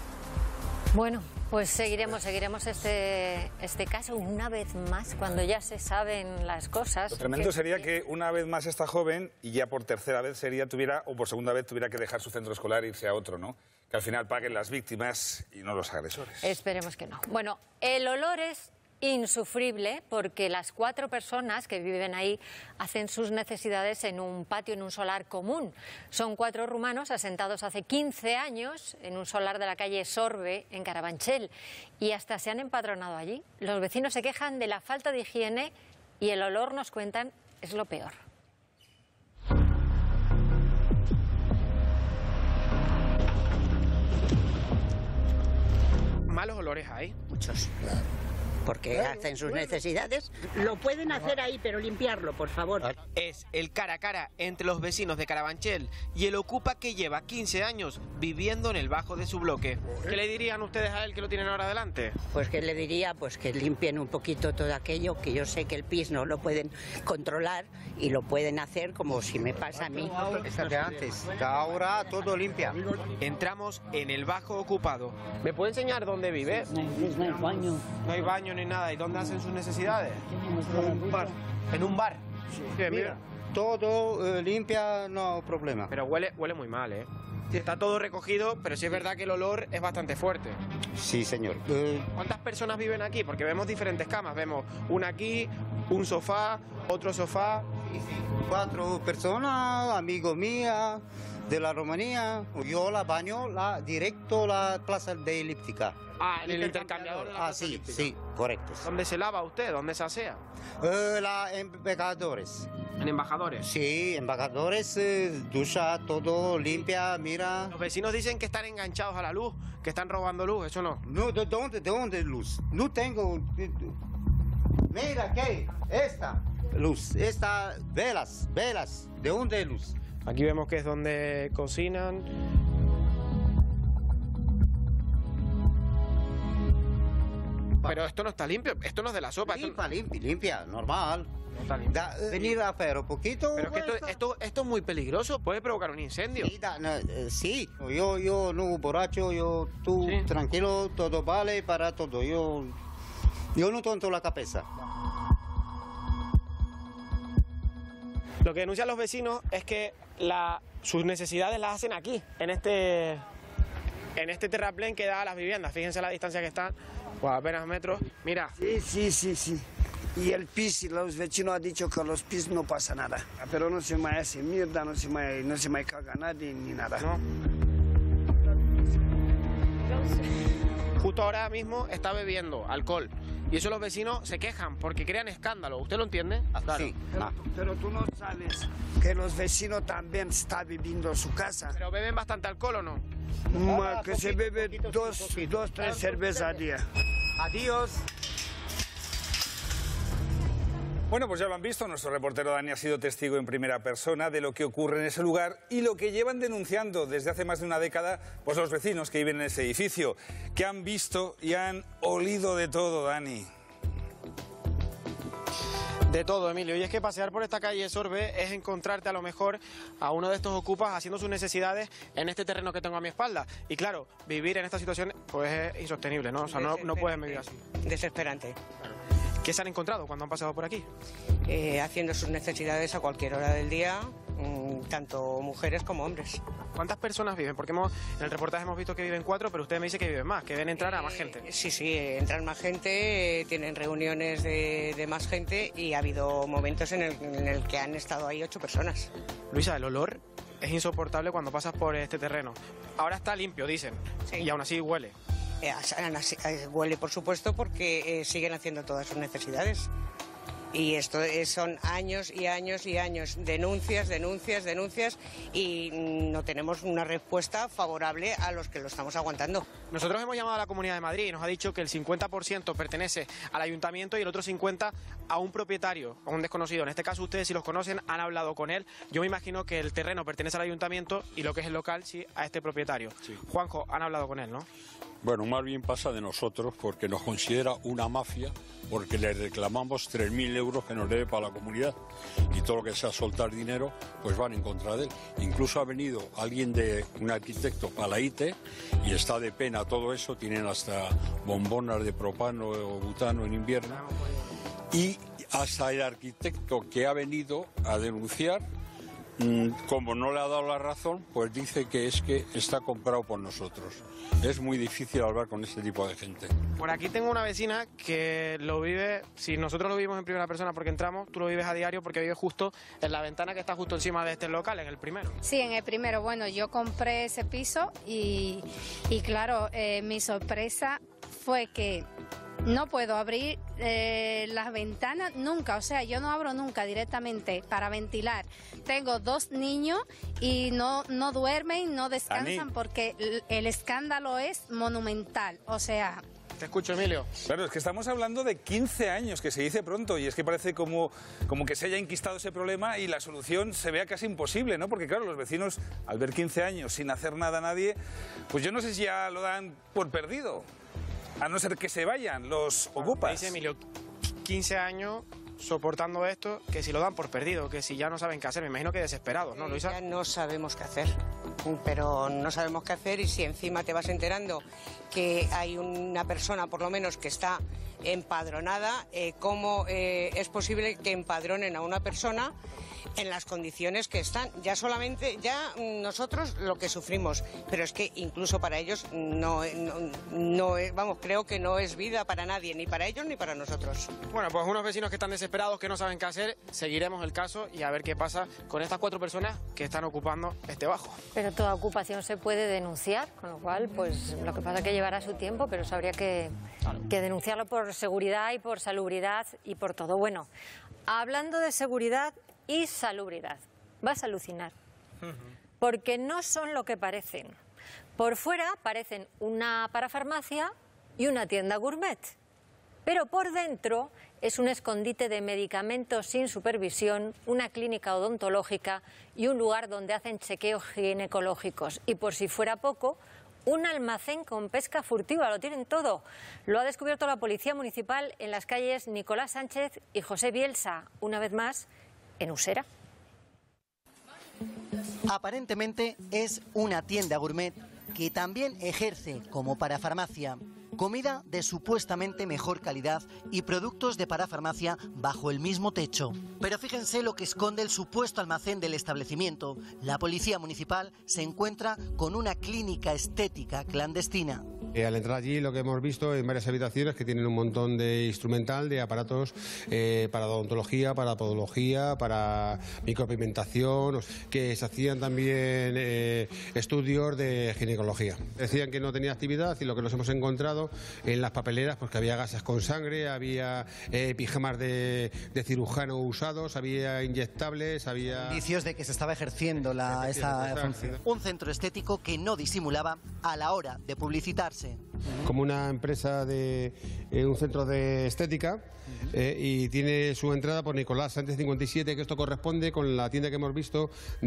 Bueno, pues seguiremos este caso una vez más, cuando ya se saben las cosas. Lo tremendo sería que una vez más esta joven, y ya por tercera vez o por segunda vez tuviera que dejar su centro escolar e irse a otro, ¿no? Que al final paguen las víctimas y no los agresores. Esperemos que no. Bueno, el olor es insufrible porque las 4 personas que viven ahí hacen sus necesidades en un patio, en un solar común. Son 4 rumanos asentados hace 15 años en un solar de la calle Sorbe, en Carabanchel, y hasta se han empadronado allí. Los vecinos se quejan de la falta de higiene y el olor, nos cuentan, es lo peor. ¿Malos olores hay? Muchos. Porque hacen sus necesidades. Lo pueden hacer ahí, pero limpiarlo, por favor. Es el cara a cara entre los vecinos de Carabanchel y el ocupa que lleva 15 años viviendo en el bajo de su bloque. ¿Qué le dirían ustedes a él que lo tienen ahora delante? Pues que le diría pues que limpien un poquito todo aquello, que yo sé que el PIS no lo pueden controlar y lo pueden hacer como si me pasa a mí. Esa de antes, que ahora todo limpia. Entramos en el bajo ocupado. ¿Me puede enseñar dónde vive? No hay baño. No hay baño ni nada. ¿Y dónde hacen sus necesidades? En un bar. ¿En un bar? Sí, mira, todo limpia, no problema. Pero huele muy mal, ¿eh? Está todo recogido, pero sí es verdad que el olor es bastante fuerte. Sí, señor. ¿Cuántas personas viven aquí? Porque vemos diferentes camas. Vemos una aquí, un sofá, otro sofá. 4 personas, amigo mía, de la Rumanía. Yo la baño directo a la plaza de elíptica. Ah, en el intercambiador. Sí, sí, correcto. ¿Dónde se lava usted? ¿Dónde se asea? Embajadores. ¿En embajadores? Sí, embajadores, ducha, todo limpia, mira. Los vecinos dicen que están enganchados a la luz, que están robando luz, ¿eso no? No, ¿de dónde luz? No tengo... Mira, ¿qué? Esta luz, esta velas, ¿de dónde luz? Aquí vemos que es donde cocinan. Pero esto no está limpio, esto no es de la sopa. Limpia, normal. No está limpio. Venir a hacer un poquito. Pero es que esto es muy peligroso, puede provocar un incendio. Sí, yo no borracho, tú sí. Tranquilo, todo vale para todo. Yo no tonto la cabeza. Lo que denuncian los vecinos es que sus necesidades las hacen aquí, en este terraplén que da a las viviendas. Fíjense la distancia que están, pues apenas metros. Mira. Sí. Y el PIS, los vecinos han dicho que los PIS no pasa nada. Pero no se me hace mierda, no se me caga nadie ni nada. ¿No? Justo ahora mismo está bebiendo alcohol. Y eso los vecinos se quejan porque crean escándalo. ¿Usted lo entiende? Claro. Sí. Pero tú no sabes que los vecinos también están viviendo en su casa. ¿Pero beben bastante alcohol o no? Que se bebe 2, 3 cervezas al día. Adiós. Bueno, pues ya lo han visto, nuestro reportero Dani ha sido testigo en primera persona de lo que ocurre en ese lugar y lo que llevan denunciando desde hace más de una década pues los vecinos que viven en ese edificio, que han visto y han olido de todo, Dani. De todo, Emilio. Y es que pasear por esta calle Sorbe es encontrarte a lo mejor a uno de estos ocupas haciendo sus necesidades en este terreno que tengo a mi espalda. Y claro, vivir en esta situación pues es insostenible, ¿no? O sea, no pueden vivir así. Desesperante. Claro. ¿Qué se han encontrado cuando han pasado por aquí? Haciendo sus necesidades a cualquier hora del día, tanto mujeres como hombres. ¿Cuántas personas viven? Porque en el reportaje hemos visto que viven 4, pero usted me dice que viven más, que ven entrar a más gente. Sí, entran más gente, tienen reuniones de más gente y ha habido momentos en el que han estado ahí 8 personas. Luisa, el olor es insoportable cuando pasas por este terreno. Ahora está limpio, dicen, sí. Y aún así huele. Huele, por supuesto, porque siguen haciendo todas sus necesidades. Y esto son años y años y años, denuncias y no tenemos una respuesta favorable a los que lo estamos aguantando. Nosotros hemos llamado a la Comunidad de Madrid y nos ha dicho que el 50% pertenece al ayuntamiento y el otro 50% a un propietario, a un desconocido. En este caso ustedes, si los conocen, han hablado con él. Yo me imagino que el terreno pertenece al ayuntamiento y lo que es el local sí a este propietario. Sí. Juanjo, han hablado con él, ¿no? Bueno, más bien pasa de nosotros porque nos considera una mafia, porque le reclamamos 3.000 euros que nos debe para la comunidad y todo lo que sea soltar dinero, pues van en contra de él. Incluso ha venido un arquitecto para la ITE y está de pena todo eso, tienen hasta bombonas de propano o butano en invierno y hasta el arquitecto que ha venido a denunciar, como no le ha dado la razón, pues dice que es que está comprado por nosotros. Es muy difícil hablar con este tipo de gente. Por aquí tengo una vecina que lo vive, si nosotros lo vivimos en primera persona porque entramos, tú lo vives a diario porque vives justo en la ventana que está justo encima de este local, en el primero. Sí, en el primero. Bueno, yo compré ese piso y claro, mi sorpresa fue que no puedo abrir las ventanas nunca, o sea, yo no abro nunca directamente para ventilar. Tengo 2 niños y no duermen, no descansan porque el escándalo es monumental, o sea... Te escucho, Emilio. Claro, es que estamos hablando de 15 años, que se dice pronto, y es que parece como que se haya enquistado ese problema y la solución se vea casi imposible, ¿no? Porque claro, los vecinos, al ver 15 años sin hacer nada a nadie, pues yo no sé si ya lo dan por perdido. A no ser que se vayan los ocupas. Dice Emilio, 15 años soportando esto, que si lo dan por perdido, que si ya no saben qué hacer. Me imagino que desesperados, ¿no, Luisa? Ya no sabemos qué hacer, pero no sabemos qué hacer y si encima te vas enterando que hay una persona, por lo menos, que está empadronada, ¿cómo es posible que empadronen a una persona en las condiciones que están? Ya nosotros lo que sufrimos, pero es que incluso para ellos creo que no es vida para nadie, ni para ellos ni para nosotros. Bueno, pues unos vecinos que están desesperados, que no saben qué hacer, seguiremos el caso y a ver qué pasa con estas 4 personas que están ocupando este bajo. Pero toda ocupación se puede denunciar, con lo cual, pues lo que pasa es que llevará su tiempo, pero eso habría que denunciarlo por seguridad y por salubridad y por todo. Bueno, hablando de seguridad y salubridad, vas a alucinar, porque no son lo que parecen. Por fuera parecen una parafarmacia y una tienda gourmet, pero por dentro es un escondite de medicamentos sin supervisión, una clínica odontológica y un lugar donde hacen chequeos ginecológicos. Y por si fuera poco, un almacén con pesca furtiva, lo tienen todo. Lo ha descubierto la Policía Municipal en las calles Nicolás Sánchez y José Bielsa, una vez más en Usera. Aparentemente es una tienda gourmet que también ejerce como parafarmacia. Comida de supuestamente mejor calidad y productos de parafarmacia bajo el mismo techo. Pero fíjense lo que esconde el supuesto almacén del establecimiento. La Policía Municipal se encuentra con una clínica estética clandestina. Al entrar allí lo que hemos visto en varias habitaciones que tienen un montón de instrumental, de aparatos para odontología, para podología, para micropigmentación, que se hacían también estudios de ginecología. Decían que no tenía actividad y lo que nos hemos encontrado en las papeleras, pues que había gasas con sangre, había pijamas de cirujano usados, había inyectables, había... indicios de que se estaba ejerciendo esa función. Un centro estético que no disimulaba a la hora de publicitarse. noche. Como una empresa de un centro de estética y tiene su entrada por Nicolás Sánchez 57, que esto corresponde con la tienda que hemos visto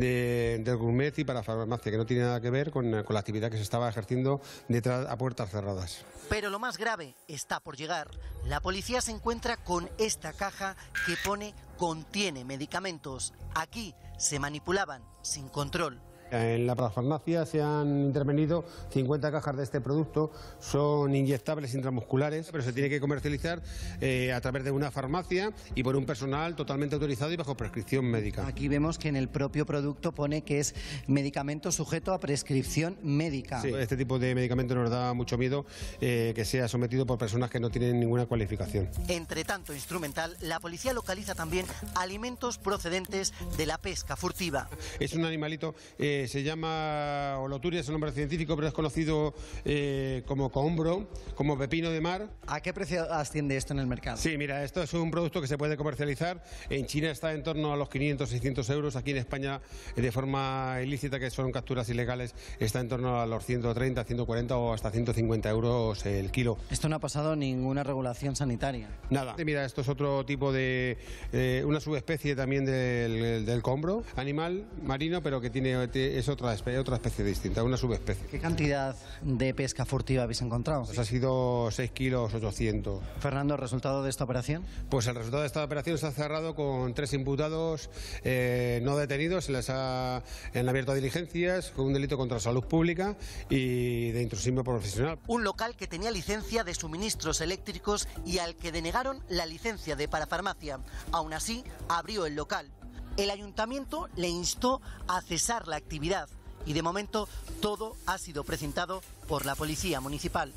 de gourmet y para farmacia, que no tiene nada que ver con la actividad que se estaba ejerciendo detrás a puertas cerradas. Pero lo más grave está por llegar. La policía se encuentra con esta caja que pone contiene medicamentos. Aquí se manipulaban sin control. En la farmacia se han intervenido 50 cajas de este producto, son inyectables intramusculares, pero se tiene que comercializar a través de una farmacia y por un personal totalmente autorizado y bajo prescripción médica. Aquí vemos que en el propio producto pone que es medicamento sujeto a prescripción médica. Sí, este tipo de medicamento nos da mucho miedo que sea sometido por personas que no tienen ninguna cualificación. Entre tanto instrumental, la policía localiza también alimentos procedentes de la pesca furtiva. Es un animalito... se llama holoturia, es un nombre científico, pero es conocido como cohombro, como pepino de mar. ¿A qué precio asciende esto en el mercado? Sí, mira, esto es un producto que se puede comercializar. En China está en torno a los 500, 600 euros. Aquí en España, de forma ilícita, que son capturas ilegales, está en torno a los 130, 140 o hasta 150 euros el kilo. Esto no ha pasado ninguna regulación sanitaria. Nada. Mira, esto es otro tipo de... una subespecie también del cohombro, animal marino, pero que es otra especie distinta, una subespecie. ¿Qué cantidad de pesca furtiva habéis encontrado? Pues ha sido 6 kilos 800. Fernando, ¿el resultado de esta operación? Pues el resultado de esta operación se ha cerrado con 3 imputados no detenidos, se les han abierto diligencias con un delito contra la salud pública y de intrusión profesional. Un local que tenía licencia de suministros eléctricos y al que denegaron la licencia de parafarmacia. Aún así, abrió el local. El ayuntamiento le instó a cesar la actividad y de momento todo ha sido precintado por la policía municipal.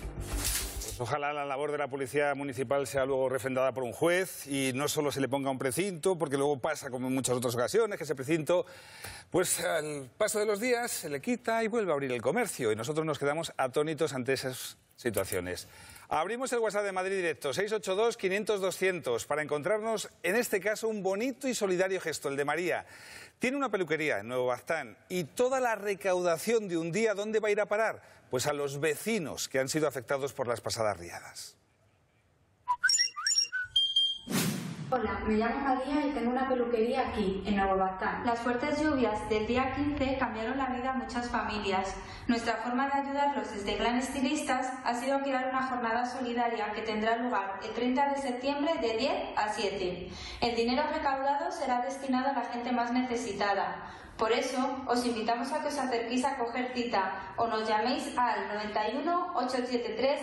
Pues ojalá la labor de la policía municipal sea luego refrendada por un juez y no solo se le ponga un precinto, porque luego pasa como en muchas otras ocasiones, que ese precinto, pues al paso de los días se le quita y vuelve a abrir el comercio y nosotros nos quedamos atónitos ante esas situaciones. Abrimos el WhatsApp de Madrid Directo, 682-500-200, para encontrarnos, en este caso, un bonito y solidario gesto, el de María. Tiene una peluquería en Nuevo Baztán y toda la recaudación de un día, ¿dónde va a ir a parar? Pues a los vecinos que han sido afectados por las pasadas riadas. Hola, me llamo María y tengo una peluquería aquí, en Nuevo Baztán. Las fuertes lluvias del día 15 cambiaron la vida a muchas familias. Nuestra forma de ayudarlos desde Clan Estilistas ha sido crear una jornada solidaria que tendrá lugar el 30 de septiembre de 10 a 7. El dinero recaudado será destinado a la gente más necesitada. Por eso, os invitamos a que os acerquéis a coger cita o nos llaméis al 91 873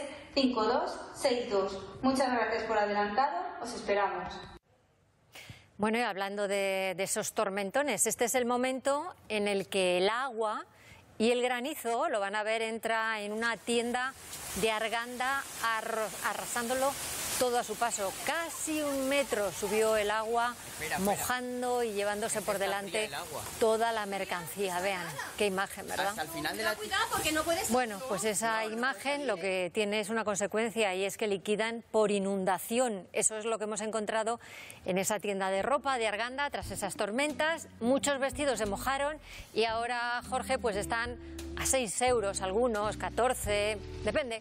5262. Muchas gracias por adelantado, os esperamos. Bueno, y hablando de esos tormentones, este es el momento en el que el agua y el granizo, lo van a ver, entra en una tienda de Arganda arrasándolo todo a su paso. Casi 1 metro subió el agua, mojando y llevándose por delante toda la mercancía. Vean, qué imagen, ¿verdad? Hasta el final de la... Bueno, pues esa imagen lo que tiene es una consecuencia y es que liquidan por inundación. Eso es lo que hemos encontrado en esa tienda de ropa de Arganda tras esas tormentas. Muchos vestidos se mojaron y ahora, Jorge, pues están a 6 euros algunos, 14, depende.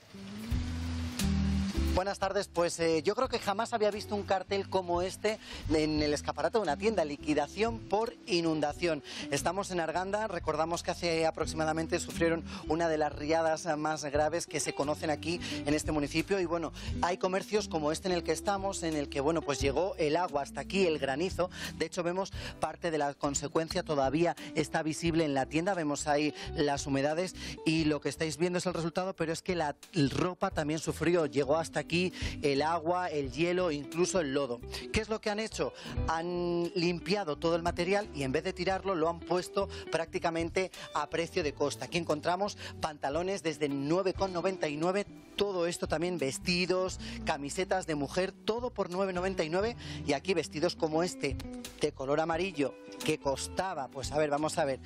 Buenas tardes, pues yo creo que jamás había visto un cartel como este en el escaparate de una tienda, liquidación por inundación. Estamos en Arganda, recordamos que hace aproximadamente sufrieron una de las riadas más graves que se conocen aquí en este municipio y bueno, hay comercios como este en el que estamos, en el que bueno, pues llegó el agua hasta aquí, el granizo. De hecho vemos parte de la consecuencia todavía está visible en la tienda, vemos ahí las humedades y lo que estáis viendo es el resultado, pero es que la ropa también sufrió, llegó hasta aquí el agua, el hielo, incluso el lodo. ¿Qué es lo que han hecho? Han limpiado todo el material y en vez de tirarlo lo han puesto prácticamente a precio de costa. Aquí encontramos pantalones desde 9,99, todo esto también vestidos, camisetas de mujer, todo por 9,99 y aquí vestidos como este de color amarillo que costaba, pues a ver, vamos a ver,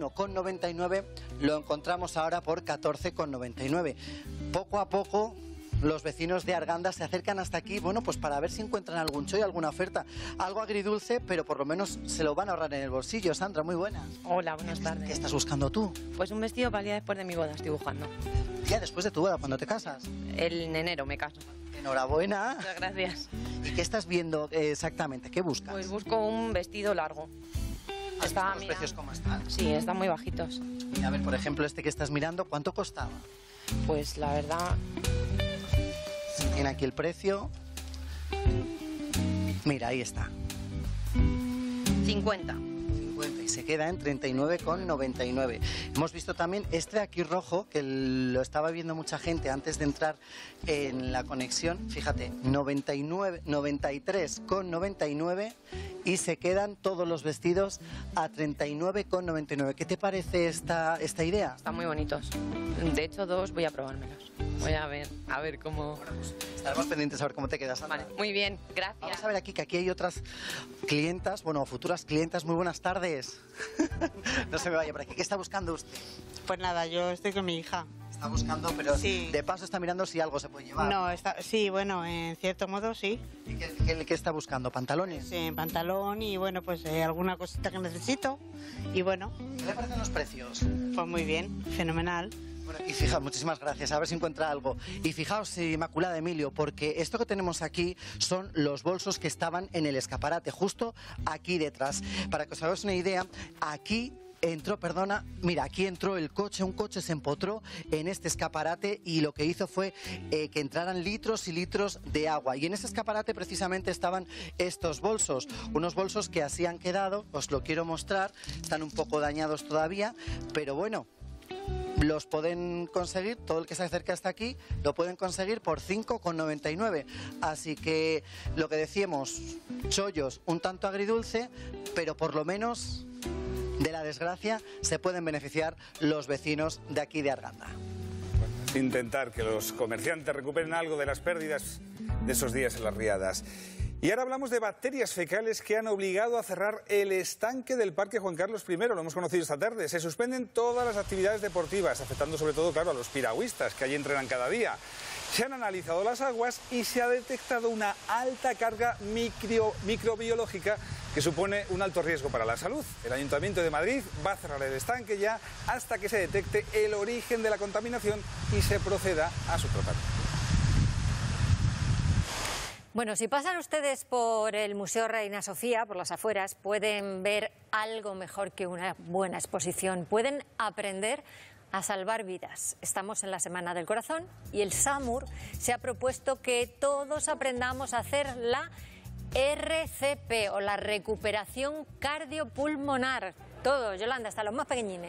31,99 lo encontramos ahora por 14,99. Poco a poco los vecinos de Arganda se acercan hasta aquí, bueno, pues para ver si encuentran algún chollo, alguna oferta, algo agridulce, pero por lo menos se lo van a ahorrar en el bolsillo. Sandra, muy buenas. Hola, buenas tardes. ¿Qué estás buscando tú? Pues un vestido para el día después de mi boda, estoy buscando. ¿Día después de tu boda, cuando te casas? En enero me caso. Enhorabuena. Muchas gracias. ¿Y qué estás viendo exactamente? ¿Qué buscas? Pues busco un vestido largo. ¿Los precios cómo están? Sí, están muy bajitos. Y a ver, por ejemplo, este que estás mirando, ¿cuánto costaba? Pues la verdad... Tiene aquí el precio. Mira, ahí está. 50. Y se queda en 39,99. Hemos visto también este de aquí rojo, que lo estaba viendo mucha gente antes de entrar en la conexión. Fíjate, 93,99 y se quedan todos los vestidos a 39,99. ¿Qué te parece esta idea? Están muy bonitos. De hecho, dos voy a probármelos. Voy a ver cómo... Estaremos pendientes a ver cómo te quedas, Sandra. Vale, muy bien, gracias. Vamos a ver aquí, que aquí hay otras clientas, bueno, futuras clientas. Muy buenas tardes. No se me vaya por aquí. ¿Qué está buscando usted? Pues nada, yo estoy con mi hija. Está buscando, pero sí. De paso está mirando si algo se puede llevar. No, sí, bueno, en cierto modo sí. ¿Y qué está buscando? ¿Pantalones? Sí, pantalón y bueno, pues alguna cosita que necesito. Y bueno. ¿Qué le parecen los precios? Pues muy bien, fenomenal. Bueno, y fijaos, muchísimas gracias, a ver si encuentra algo. Y fijaos, Inmaculada, Emilio, porque esto que tenemos aquí son los bolsos que estaban en el escaparate, justo aquí detrás. Para que os hagáis una idea, aquí entró el coche, un coche se empotró en este escaparate y lo que hizo fue que entraran litros y litros de agua. Y en ese escaparate precisamente estaban estos bolsos, unos bolsos que así han quedado, os lo quiero mostrar, están un poco dañados todavía, pero bueno, los pueden conseguir, todo el que se acerque hasta aquí, lo pueden conseguir por 5,99. Así que lo que decíamos, chollos un tanto agridulce, pero por lo menos de la desgracia se pueden beneficiar los vecinos de aquí de Arganda. Intentar que los comerciantes recuperen algo de las pérdidas de esos días en las riadas. Y ahora hablamos de bacterias fecales que han obligado a cerrar el estanque del Parque Juan Carlos I. Lo hemos conocido esta tarde. Se suspenden todas las actividades deportivas, afectando sobre todo, claro, a los piragüistas que allí entrenan cada día. Se han analizado las aguas y se ha detectado una alta carga microbiológica que supone un alto riesgo para la salud. El Ayuntamiento de Madrid va a cerrar el estanque ya hasta que se detecte el origen de la contaminación y se proceda a su tratamiento. Bueno, si pasan ustedes por el Museo Reina Sofía, por las afueras, pueden ver algo mejor que una buena exposición. Pueden aprender a salvar vidas. Estamos en la Semana del Corazón y el SAMUR se ha propuesto que todos aprendamos a hacer la RCP o la recuperación cardiopulmonar. Todos, Yolanda, hasta los más pequeñines.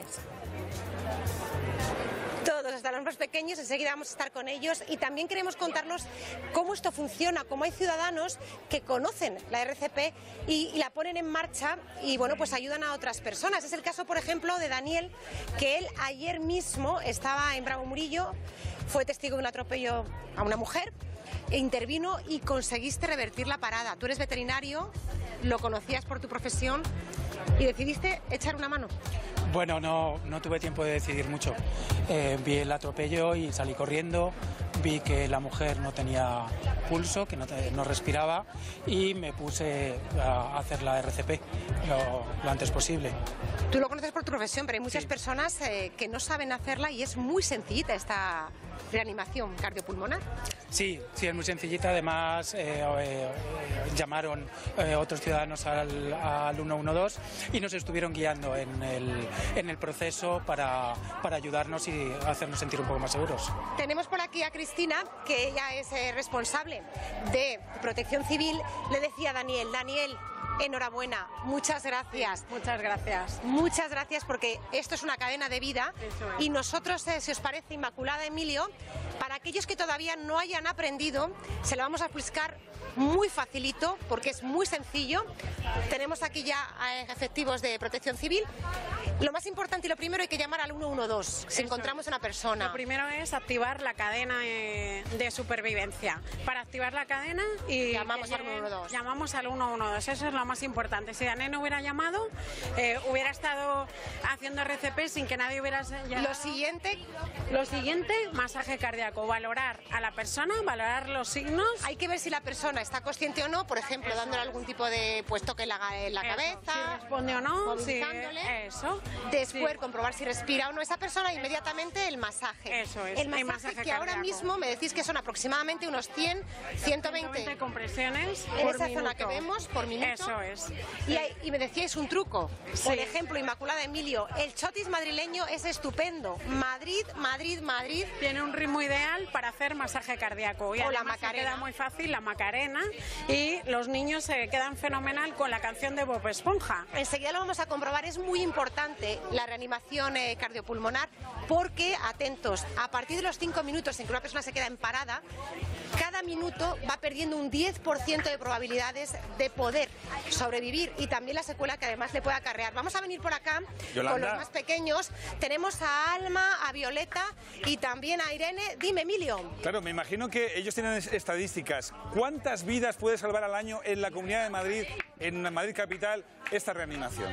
Todos, hasta los más pequeños, enseguida vamos a estar con ellos y también queremos contarnos cómo esto funciona, cómo hay ciudadanos que conocen la RCP y la ponen en marcha y bueno, pues ayudan a otras personas. Es el caso, por ejemplo, de Daniel, que él ayer mismo estaba en Bravo Murillo, fue testigo de un atropello a una mujer, e intervino y conseguiste revertir la parada. Tú eres veterinario, lo conocías por tu profesión y decidiste echar una mano. Bueno, no tuve tiempo de decidir mucho. Vi el atropello y salí corriendo, vi que la mujer no tenía pulso, que no respiraba y me puse a hacer la RCP lo antes posible. Tú lo conoces por tu profesión, pero hay muchas personas que no saben hacerla y es muy sencillita esta reanimación cardiopulmonar. Sí, es muy sencillita. Además, llamaron otros ciudadanos al 112 y nos estuvieron guiando en el proceso para ayudarnos y hacernos sentir un poco más seguros. Tenemos por aquí a Cristina, que ella es responsable de Protección Civil. Le decía a Daniel, enhorabuena, muchas gracias. Muchas gracias. Muchas gracias porque esto es una cadena de vida y nosotros, si os parece, Inmaculada, Emilio, para aquellos que todavía no hayan aprendido, se lo vamos a explicar muy facilito porque es muy sencillo. Tenemos aquí ya efectivos de Protección Civil. Lo más importante y lo primero, hay que llamar al 112 si encontramos una persona. Lo primero es activar la cadena de supervivencia. Para activar la cadena y llamamos al 112. Llamamos al 112, eso es lo más importante. Si Daniel no hubiera llamado, hubiera estado haciendo RCP sin que nadie hubiera llamado. Lo siguiente, masaje cardíaco. Valorar a la persona, valorar los signos. Hay que ver si la persona está consciente o no, por ejemplo, dándole algún tipo de toque en la cabeza. Si responde o no. Eso. Después comprobar si respira o no esa persona, inmediatamente el masaje. Eso es. El masaje que cardíaco. ahora mismo me decís que son aproximadamente unos 100, 120 compresiones en por esa minuto. zona que vemos por minuto. Eso es. Y me decíais un truco. Sí. Por ejemplo, Inmaculada Emilio, el chotis madrileño es estupendo. Madrid, Madrid, Madrid. Tiene un ritmo ideal para hacer masaje cardíaco. Y o la además Macarena. queda muy fácil la Macarena. Y los niños se quedan fenomenal con la canción de Bob Esponja. Enseguida lo vamos a comprobar. Es muy importante la reanimación cardiopulmonar porque, atentos, a partir de los 5 minutos en que una persona se queda en parada, cada minuto va perdiendo un 10% de probabilidades de poder sobrevivir y también la secuela que además le puede acarrear. Vamos a venir por acá Yolanda. con los más pequeños. Tenemos a Alma, a Violeta y también a Irene. Dime, Emilio. Claro, me imagino que ellos tienen estadísticas. ¿Cuántas vidas puede salvar al año en la Comunidad de Madrid, en Madrid capital, esta reanimación?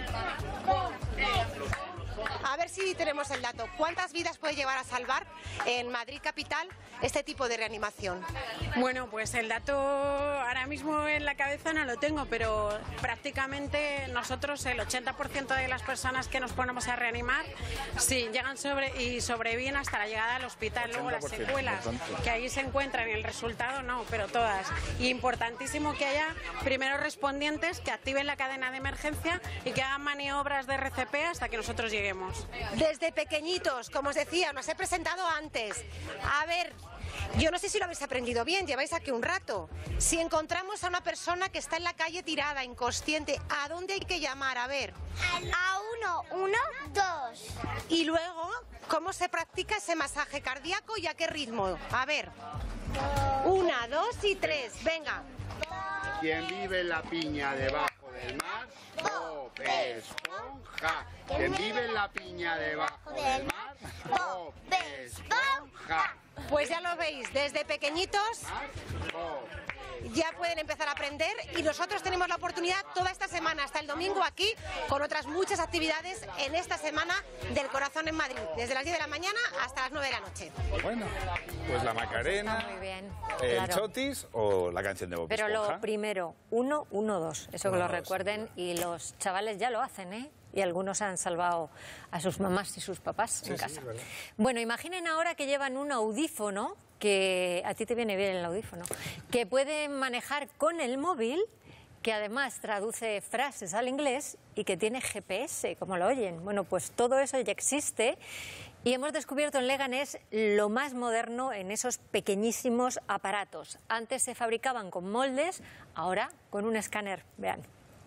A ver si tenemos el dato. ¿Cuántas vidas puede llevar a salvar en Madrid capital este tipo de reanimación? Bueno, pues el dato ahora mismo en la cabeza no lo tengo, pero prácticamente nosotros el 80% de las personas que nos ponemos a reanimar, sí, llegan y sobreviven hasta la llegada al hospital. Luego las secuelas que ahí se encuentran, el resultado no, pero todas. Y importantísimo que haya primeros respondientes que activen la cadena de emergencia y que hagan maniobras de RCP hasta que nosotros lleguemos. Desde pequeñitos, como os decía, os he presentado antes. A ver, yo no sé si lo habéis aprendido bien, lleváis aquí un rato. Si encontramos a una persona que está en la calle tirada, inconsciente, ¿a dónde hay que llamar? A ver. A 112. Y luego, ¿cómo se practica ese masaje cardíaco y a qué ritmo? A ver. 1, 2 y 3. Venga. Quien vive en la piña debajo del mar, Bob Esponja. Quien vive en la piña debajo del mar, Bob Esponja. Pues ya lo veis, desde pequeñitos ya pueden empezar a aprender y nosotros tenemos la oportunidad toda esta semana, hasta el domingo aquí, con otras muchas actividades en esta semana del corazón en Madrid, desde las 10 de la mañana hasta las 9 de la noche. Bueno, pues la Macarena, Muy bien, el claro. chotis o la canción de Bob Pero Esponja. lo primero, 112, eso que lo 112. recuerden, y los chavales ya lo hacen, ¿eh? Y algunos han salvado a sus mamás y sus papás en casa. es verdad. Bueno, imaginen ahora que llevan un audífono, que a ti te viene bien el audífono, que pueden manejar con el móvil, que además traduce frases al inglés y que tiene GPS, como lo oyen. Bueno, pues todo eso ya existe y hemos descubierto en Leganés lo más moderno en esos pequeñísimos aparatos. Antes se fabricaban con moldes, ahora con un escáner. Vean.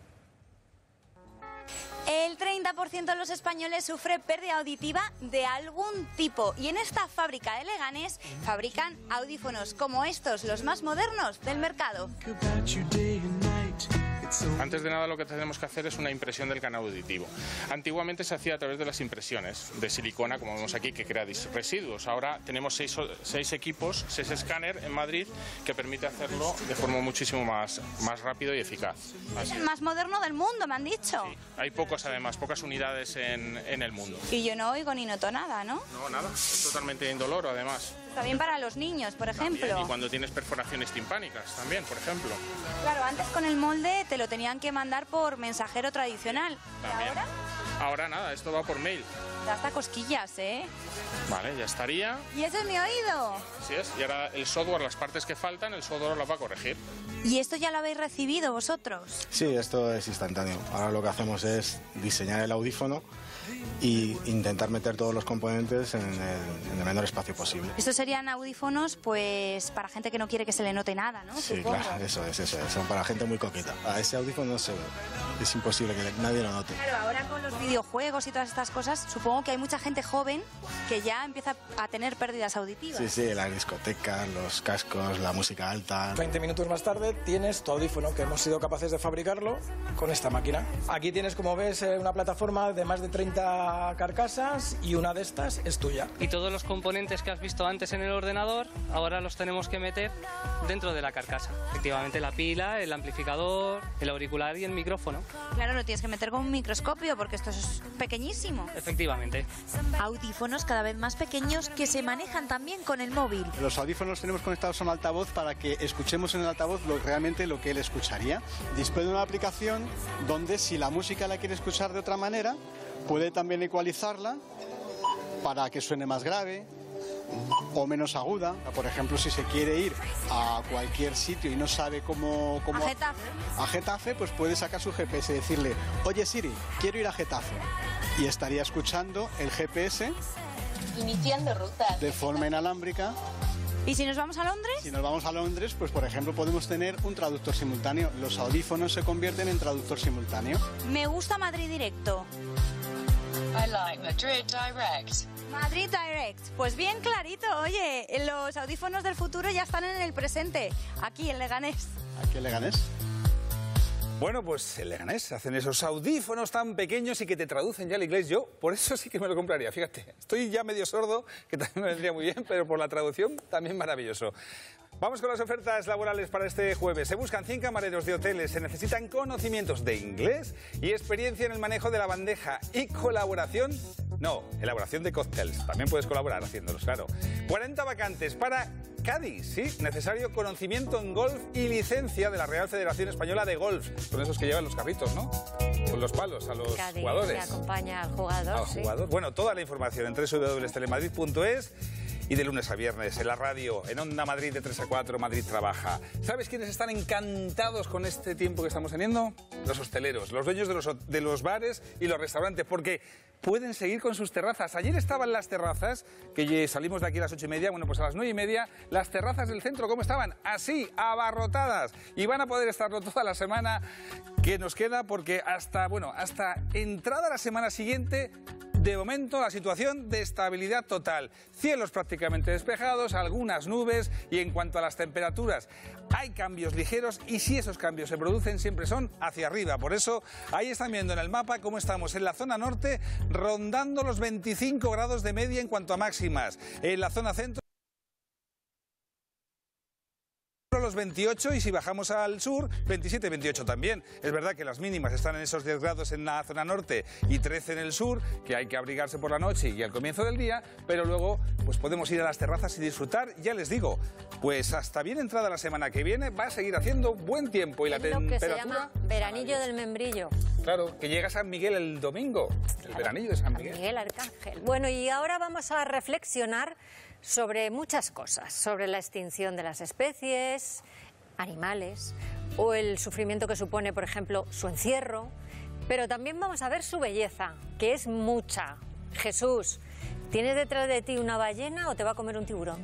El 30% de los españoles sufre pérdida auditiva de algún tipo y en esta fábrica de Leganés fabrican audífonos como estos, los más modernos del mercado. Antes de nada lo que tenemos que hacer es una impresión del canal auditivo. Antiguamente se hacía a través de las impresiones de silicona, como vemos aquí, que crea residuos. Ahora tenemos seis equipos, 6 escáner en Madrid, que permite hacerlo de forma muchísimo más rápido y eficaz. Es el más moderno del mundo, me han dicho. Hay pocas unidades en el mundo. Y yo no oigo ni noto nada, ¿no? No, nada, es totalmente indoloro además. Está bien para los niños, por ejemplo. Y cuando tienes perforaciones timpánicas también, por ejemplo. Claro, antes con el molde te lo tenían que mandar por mensajero tradicional. También. Ahora nada, esto va por mail. Da hasta cosquillas, ¿eh? Vale, ya estaría. ¿Y ese es mi oído? Así es. Y ahora el software, las partes que faltan, el software las va a corregir. ¿Y esto ya lo habéis recibido vosotros? Sí, esto es instantáneo. Ahora lo que hacemos es diseñar el audífono y intentar meter todos los componentes en el menor espacio posible. Estos serían audífonos, pues, para gente que no quiere que se le note nada, ¿no? Sí, Supongo. claro, eso es. Son para gente muy coqueta. A ese audífono no se ve. es imposible que nadie lo note. Claro, ahora con los videojuegos y todas estas cosas, supongo que hay mucha gente joven que ya empieza a tener pérdidas auditivas. Sí, sí, las discotecas, los cascos, la música alta. 20 minutos más tarde tienes tu audífono, que hemos sido capaces de fabricarlo con esta máquina. Aquí tienes, como ves, una plataforma de más de 30 carcasas y una de estas es tuya. Y todos los componentes que has visto antes en el ordenador, ahora los tenemos que meter dentro de la carcasa. Efectivamente, la pila, el amplificador, el auricular y el micrófono. Claro, lo tienes que meter con un microscopio porque esto es pequeñísimo. Efectivamente. Audífonos cada vez más pequeños que se manejan también con el móvil. Los audífonos los tenemos conectados a un altavoz para que escuchemos en el altavoz realmente lo que él escucharía. Dispone de una aplicación donde si la música la quiere escuchar de otra manera, puede también ecualizarla para que suene más grave o menos aguda. Por ejemplo, si se quiere ir a cualquier sitio y no sabe cómo a Getafe, pues puede sacar su GPS y decirle: oye Siri, quiero ir a Getafe, y estaría escuchando el GPS iniciando ruta de forma inalámbrica. ¿Y si nos vamos a Londres? Si nos vamos a Londres, pues por ejemplo podemos tener un traductor simultáneo. Los audífonos se convierten en traductor simultáneo. Me gusta Madrid Directo. I like Madrid Direct. Madrid Direct. Pues bien clarito, oye, los audífonos del futuro ya están en el presente, aquí en Leganés. ¿Aquí en Leganés? Bueno, pues en Leganés hacen esos audífonos tan pequeños y que te traducen ya al inglés. Yo, por eso sí que me lo compraría, fíjate. Estoy ya medio sordo, que también me vendría muy bien, pero por la traducción también maravilloso. Vamos con las ofertas laborales para este jueves. Se buscan 100 camareros de hoteles, se necesitan conocimientos de inglés y experiencia en el manejo de la bandeja y colaboración. No, elaboración de cócteles. También puedes colaborar haciéndolos, claro. 40 vacantes para Cádiz, sí. Necesario conocimiento en golf y licencia de la Real Federación Española de Golf. Son esos que llevan los carritos, ¿no? Con los palos a los Cádiz, jugadores. que acompaña al jugador, sí. Bueno, toda la información en www.telemadrid.es. Y de lunes a viernes en la radio, en Onda Madrid de 3 a 4, Madrid Trabaja. ¿Sabes quiénes están encantados con este tiempo que estamos teniendo? Los hosteleros, los dueños de los bares y los restaurantes, porque pueden seguir con sus terrazas. Ayer estaban las terrazas, que salimos de aquí a las 8:30, bueno, pues a las 9:30, las terrazas del centro, ¿cómo estaban? Así, abarrotadas. Y van a poder estarlo toda la semana que nos queda, porque hasta entrada la semana siguiente, de momento, la situación de estabilidad total. Cielos prácticamente despejados, algunas nubes, y en cuanto a las temperaturas, hay cambios ligeros, y si esos cambios se producen, siempre son hacia arriba. Por eso, ahí están viendo en el mapa cómo estamos en la zona norte, rondando los 25 grados de media en cuanto a máximas. En la zona centro, los 28, y si bajamos al sur, 27, 28 también. Es verdad que las mínimas están en esos 10 grados en la zona norte y 13 en el sur, que hay que abrigarse por la noche y al comienzo del día, pero luego pues podemos ir a las terrazas y disfrutar. Ya les digo, pues hasta bien entrada la semana que viene va a seguir haciendo buen tiempo, y la temperatura... que se llama veranillo del membrillo. Claro, que llega San Miguel el domingo, el veranillo de San Miguel. Miguel Arcángel. Bueno, y ahora vamos a reflexionar sobre muchas cosas, sobre la extinción de las especies, animales, o el sufrimiento que supone, por ejemplo, su encierro, pero también vamos a ver su belleza, que es mucha. Jesús, ¿tienes detrás de ti una ballena o te va a comer un tiburón?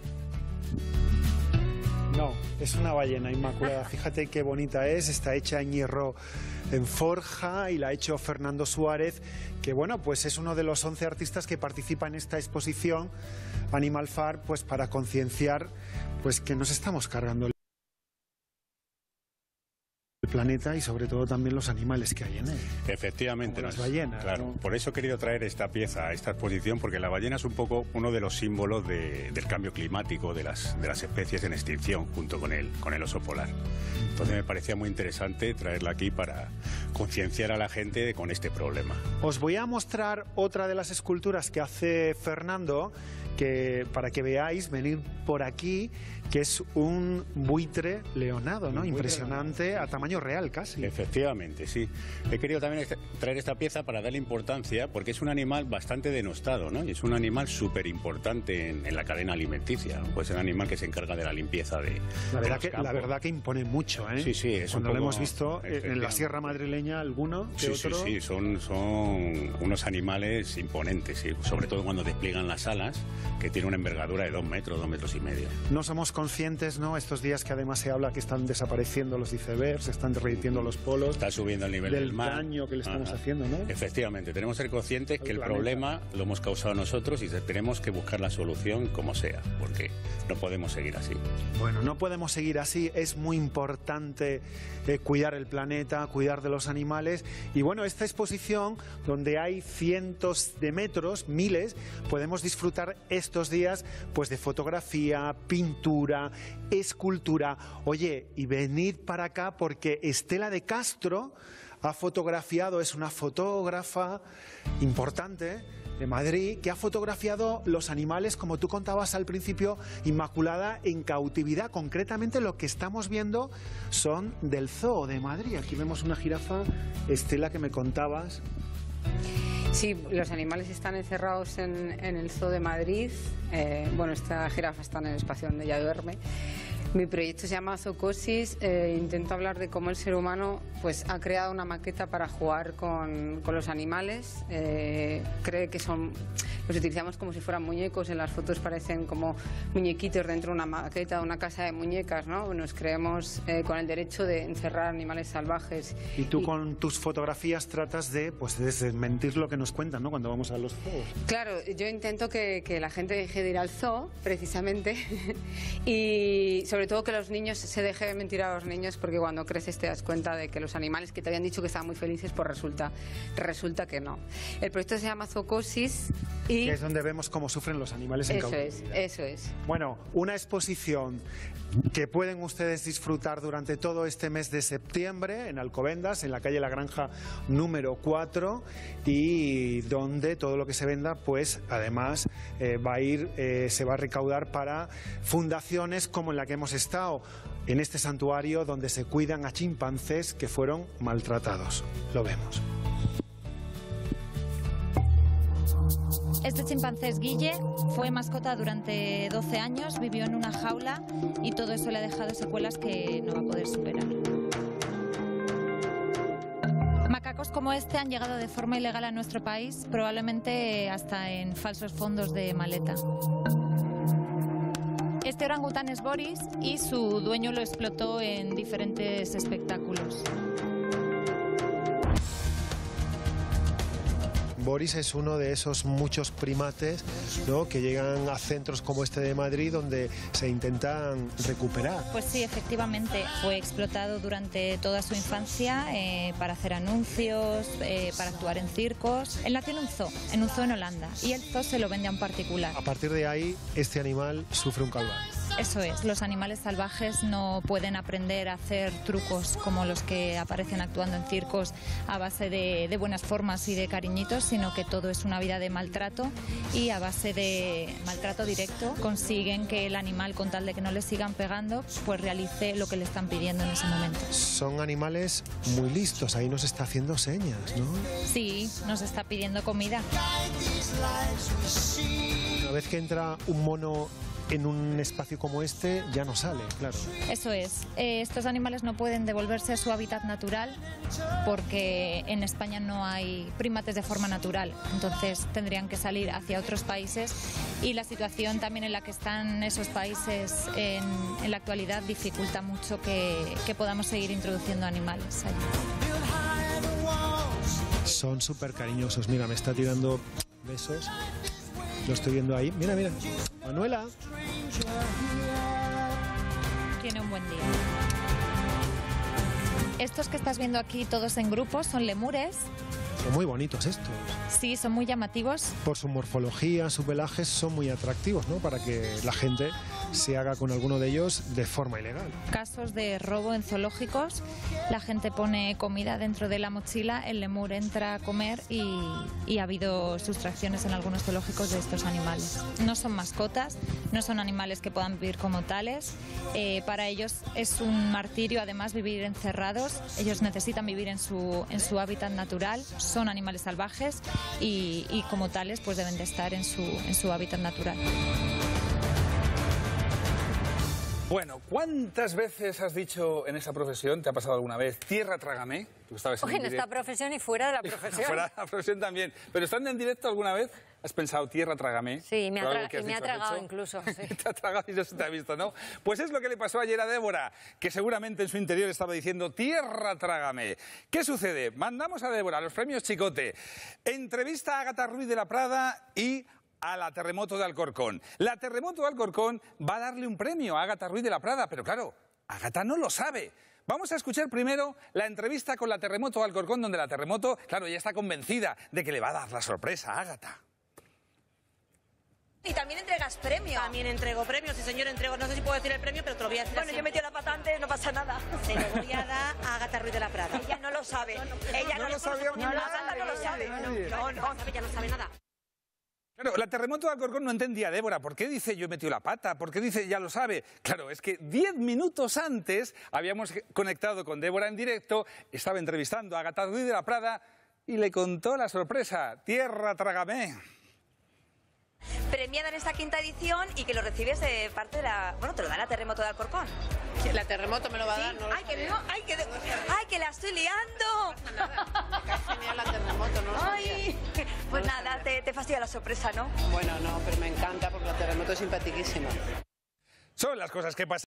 No, es una ballena inmaculada. Fíjate qué bonita es, está hecha en hierro en forja y la ha hecho Fernando Suárez, que bueno, pues es uno de los 11 artistas que participa en esta exposición Animal Farm, pues para concienciar pues que nos estamos cargando el planeta y sobre todo también los animales que hay en él. Efectivamente. Como las ballenas. Claro, ¿no? Por eso he querido traer esta pieza a esta exposición, porque la ballena es un poco uno de los símbolos del cambio climático, de las especies en extinción, junto con el oso polar. Entonces me parecía muy interesante traerla aquí para concienciar a la gente con este problema. Os voy a mostrar otra de las esculturas que hace Fernando, que para que veáis, venir por aquí, que es un buitre leonado, ¿no? Impresionante, a tamaño real casi. Efectivamente, sí. He querido también traer esta pieza para darle importancia, porque es un animal bastante denostado, ¿no? Y es un animal súper importante en la cadena alimenticia, ¿no? Pues es un animal que se encarga de la limpieza de la verdad que impone mucho, ¿eh? Sí, sí. Es cuando lo hemos visto en la sierra madrileña, alguno que sí, otro. Sí, son unos animales imponentes, sí. Sobre todo cuando despliegan las alas, que tiene una envergadura de 2 metros, 2 metros y medio. No somos conscientes, ¿no? Estos días que además se habla que están desapareciendo los icebergs, están están derritiendo los polos. Está subiendo el nivel del mar. Daño que le estamos haciendo, ¿no? Efectivamente, tenemos que ser conscientes que el problema lo hemos causado nosotros y tenemos que buscar la solución como sea, porque no podemos seguir así. Bueno, no podemos seguir así, es muy importante cuidar el planeta, cuidar de los animales. Y bueno, esta exposición, donde hay cientos de metros, miles, podemos disfrutar estos días pues de fotografía, pintura, escultura. Oye, y venid para acá porque Estela de Castro ha fotografiado, es una fotógrafa importante de Madrid, que ha fotografiado los animales, como tú contabas al principio, Inmaculada, en cautividad. Concretamente lo que estamos viendo son del Zoo de Madrid. Aquí vemos una jirafa, Estela, que me contabas. Sí, los animales están encerrados en el Zoo de Madrid. Bueno, esta jirafa está en el espacio donde ella duerme. Mi proyecto se llama Zoocosis. Intento hablar de cómo el ser humano pues ha creado una maqueta para jugar con los animales. Cree que los utilizamos como si fueran muñecos. En las fotos parecen como muñequitos dentro de una maqueta, de una casa de muñecas, ¿no? Nos creemos con el derecho de encerrar animales salvajes. Y tú con tus fotografías tratas de desmentir lo que nos cuentan, ¿no?, cuando vamos a los zoos. Claro, yo intento que la gente deje de ir al zoo, precisamente, y sobre todo que los niños se deje de mentir a los niños, porque cuando creces te das cuenta de que los animales que te habían dicho que estaban muy felices, pues resulta que no. El proyecto se llama Zoocosis y... Que es donde vemos cómo sufren los animales en cautividad. Eso es. Bueno, una exposición que pueden ustedes disfrutar durante todo este mes de septiembre en Alcobendas, en la calle La Granja número 4, y donde todo lo que se venda, pues además se va a recaudar para fundaciones como en la que hemos estado, en este santuario donde se cuidan a chimpancés que fueron maltratados. Lo vemos. Este chimpancé es Guille, fue mascota durante 12 años, vivió en una jaula y todo eso le ha dejado secuelas que no va a poder superar. Macacos como este han llegado de forma ilegal a nuestro país, probablemente hasta en falsos fondos de maleta. Este orangután es Boris y su dueño lo explotó en diferentes espectáculos. Boris es uno de esos muchos primates, ¿no?, que llegan a centros como este de Madrid donde se intentan recuperar. Pues sí, efectivamente, fue explotado durante toda su infancia para hacer anuncios, para actuar en circos. Él nació en un zoo en Holanda, y el zoo se lo vende a un particular. A partir de ahí, este animal sufre un calvario. Eso es, los animales salvajes no pueden aprender a hacer trucos como los que aparecen actuando en circos a base de buenas formas y de cariñitos, sino que todo es una vida de maltrato, y a base de maltrato directo consiguen que el animal, con tal de que no le sigan pegando, pues realice lo que le están pidiendo en ese momento. Son animales muy listos, ahí nos está haciendo señas, ¿no? Sí, nos está pidiendo comida. Una vez que entra un mono en un espacio como este, ya no sale, claro. Eso es. Estos animales no pueden devolverse a su hábitat natural porque en España no hay primates de forma natural. Entonces tendrían que salir hacia otros países, y la situación también en la que están esos países en la actualidad dificulta mucho que podamos seguir introduciendo animales allí. Son súper cariñosos. Mira, me está tirando besos. Lo estoy viendo ahí. Mira, mira. Manuela. Tiene un buen día. Estos que estás viendo aquí, todos en grupos, son lemures. Son muy bonitos estos. Sí, son muy llamativos. Por su morfología, su pelaje, son muy atractivos, ¿no?, para que la gente se haga con alguno de ellos de forma ilegal. Casos de robo en zoológicos, la gente pone comida dentro de la mochila, el lemur entra a comer y ha habido sustracciones en algunos zoológicos de estos animales. No son mascotas, no son animales que puedan vivir como tales. Para ellos es un martirio, además, vivir encerrados. Ellos necesitan vivir en su hábitat natural. Son animales salvajes y como tales pues deben de estar en su hábitat natural. Bueno, ¿cuántas veces has dicho en esa profesión, te ha pasado alguna vez, tierra trágame? Tú estabas en esta profesión y fuera de la profesión. Fuera de la profesión también. Pero estando en directo alguna vez, ¿has pensado tierra trágame? Sí, me ha tragado incluso. Sí. Te ha tragado y no se te ha visto, ¿no? Pues es lo que le pasó ayer a Débora, que seguramente en su interior estaba diciendo tierra trágame. ¿Qué sucede? Mandamos a Débora a los premios Chicote. Entrevista a Ágata Ruiz de la Prada y a la Terremoto de Alcorcón. La Terremoto de Alcorcón va a darle un premio a Ágata Ruiz de la Prada, pero claro, Ágata no lo sabe. Vamos a escuchar primero la entrevista con la Terremoto de Alcorcón, donde la Terremoto, claro, ya está convencida de que le va a dar la sorpresa a Ágata. Y también entregas premio. También entrego premios, sí señor, entrego, no sé si puedo decir el premio, pero te lo voy a decir. Bueno, yo metí la pata antes, no pasa nada. Se lo voy a dar a Ágata Ruiz de la Prada. Ella no lo sabe. Ella no lo sabía. Ágata no lo sabe. No, ella no sabe nada. Claro, la Terremoto de Alcorcón no entendía a Débora. ¿Por qué dice yo he metido la pata? ¿Por qué dice ya lo sabe? Claro, es que 10 minutos antes habíamos conectado con Débora en directo, estaba entrevistando a Ágata Ruiz de la Prada y le contó la sorpresa. Tierra trágame. Premiada en esta quinta edición y que lo recibes de parte de la... Bueno, te lo da la Terremoto de Alcorcón. Sí, la Terremoto me lo va a dar. ¿Sí? No ¡Ay, que la estoy liando! Me cae genial la Terremoto, no lo sabía. Pues nada, te fastidia la sorpresa, ¿no? Bueno, no, pero me encanta porque la Terremoto es simpaticísima. Son las cosas que pasan.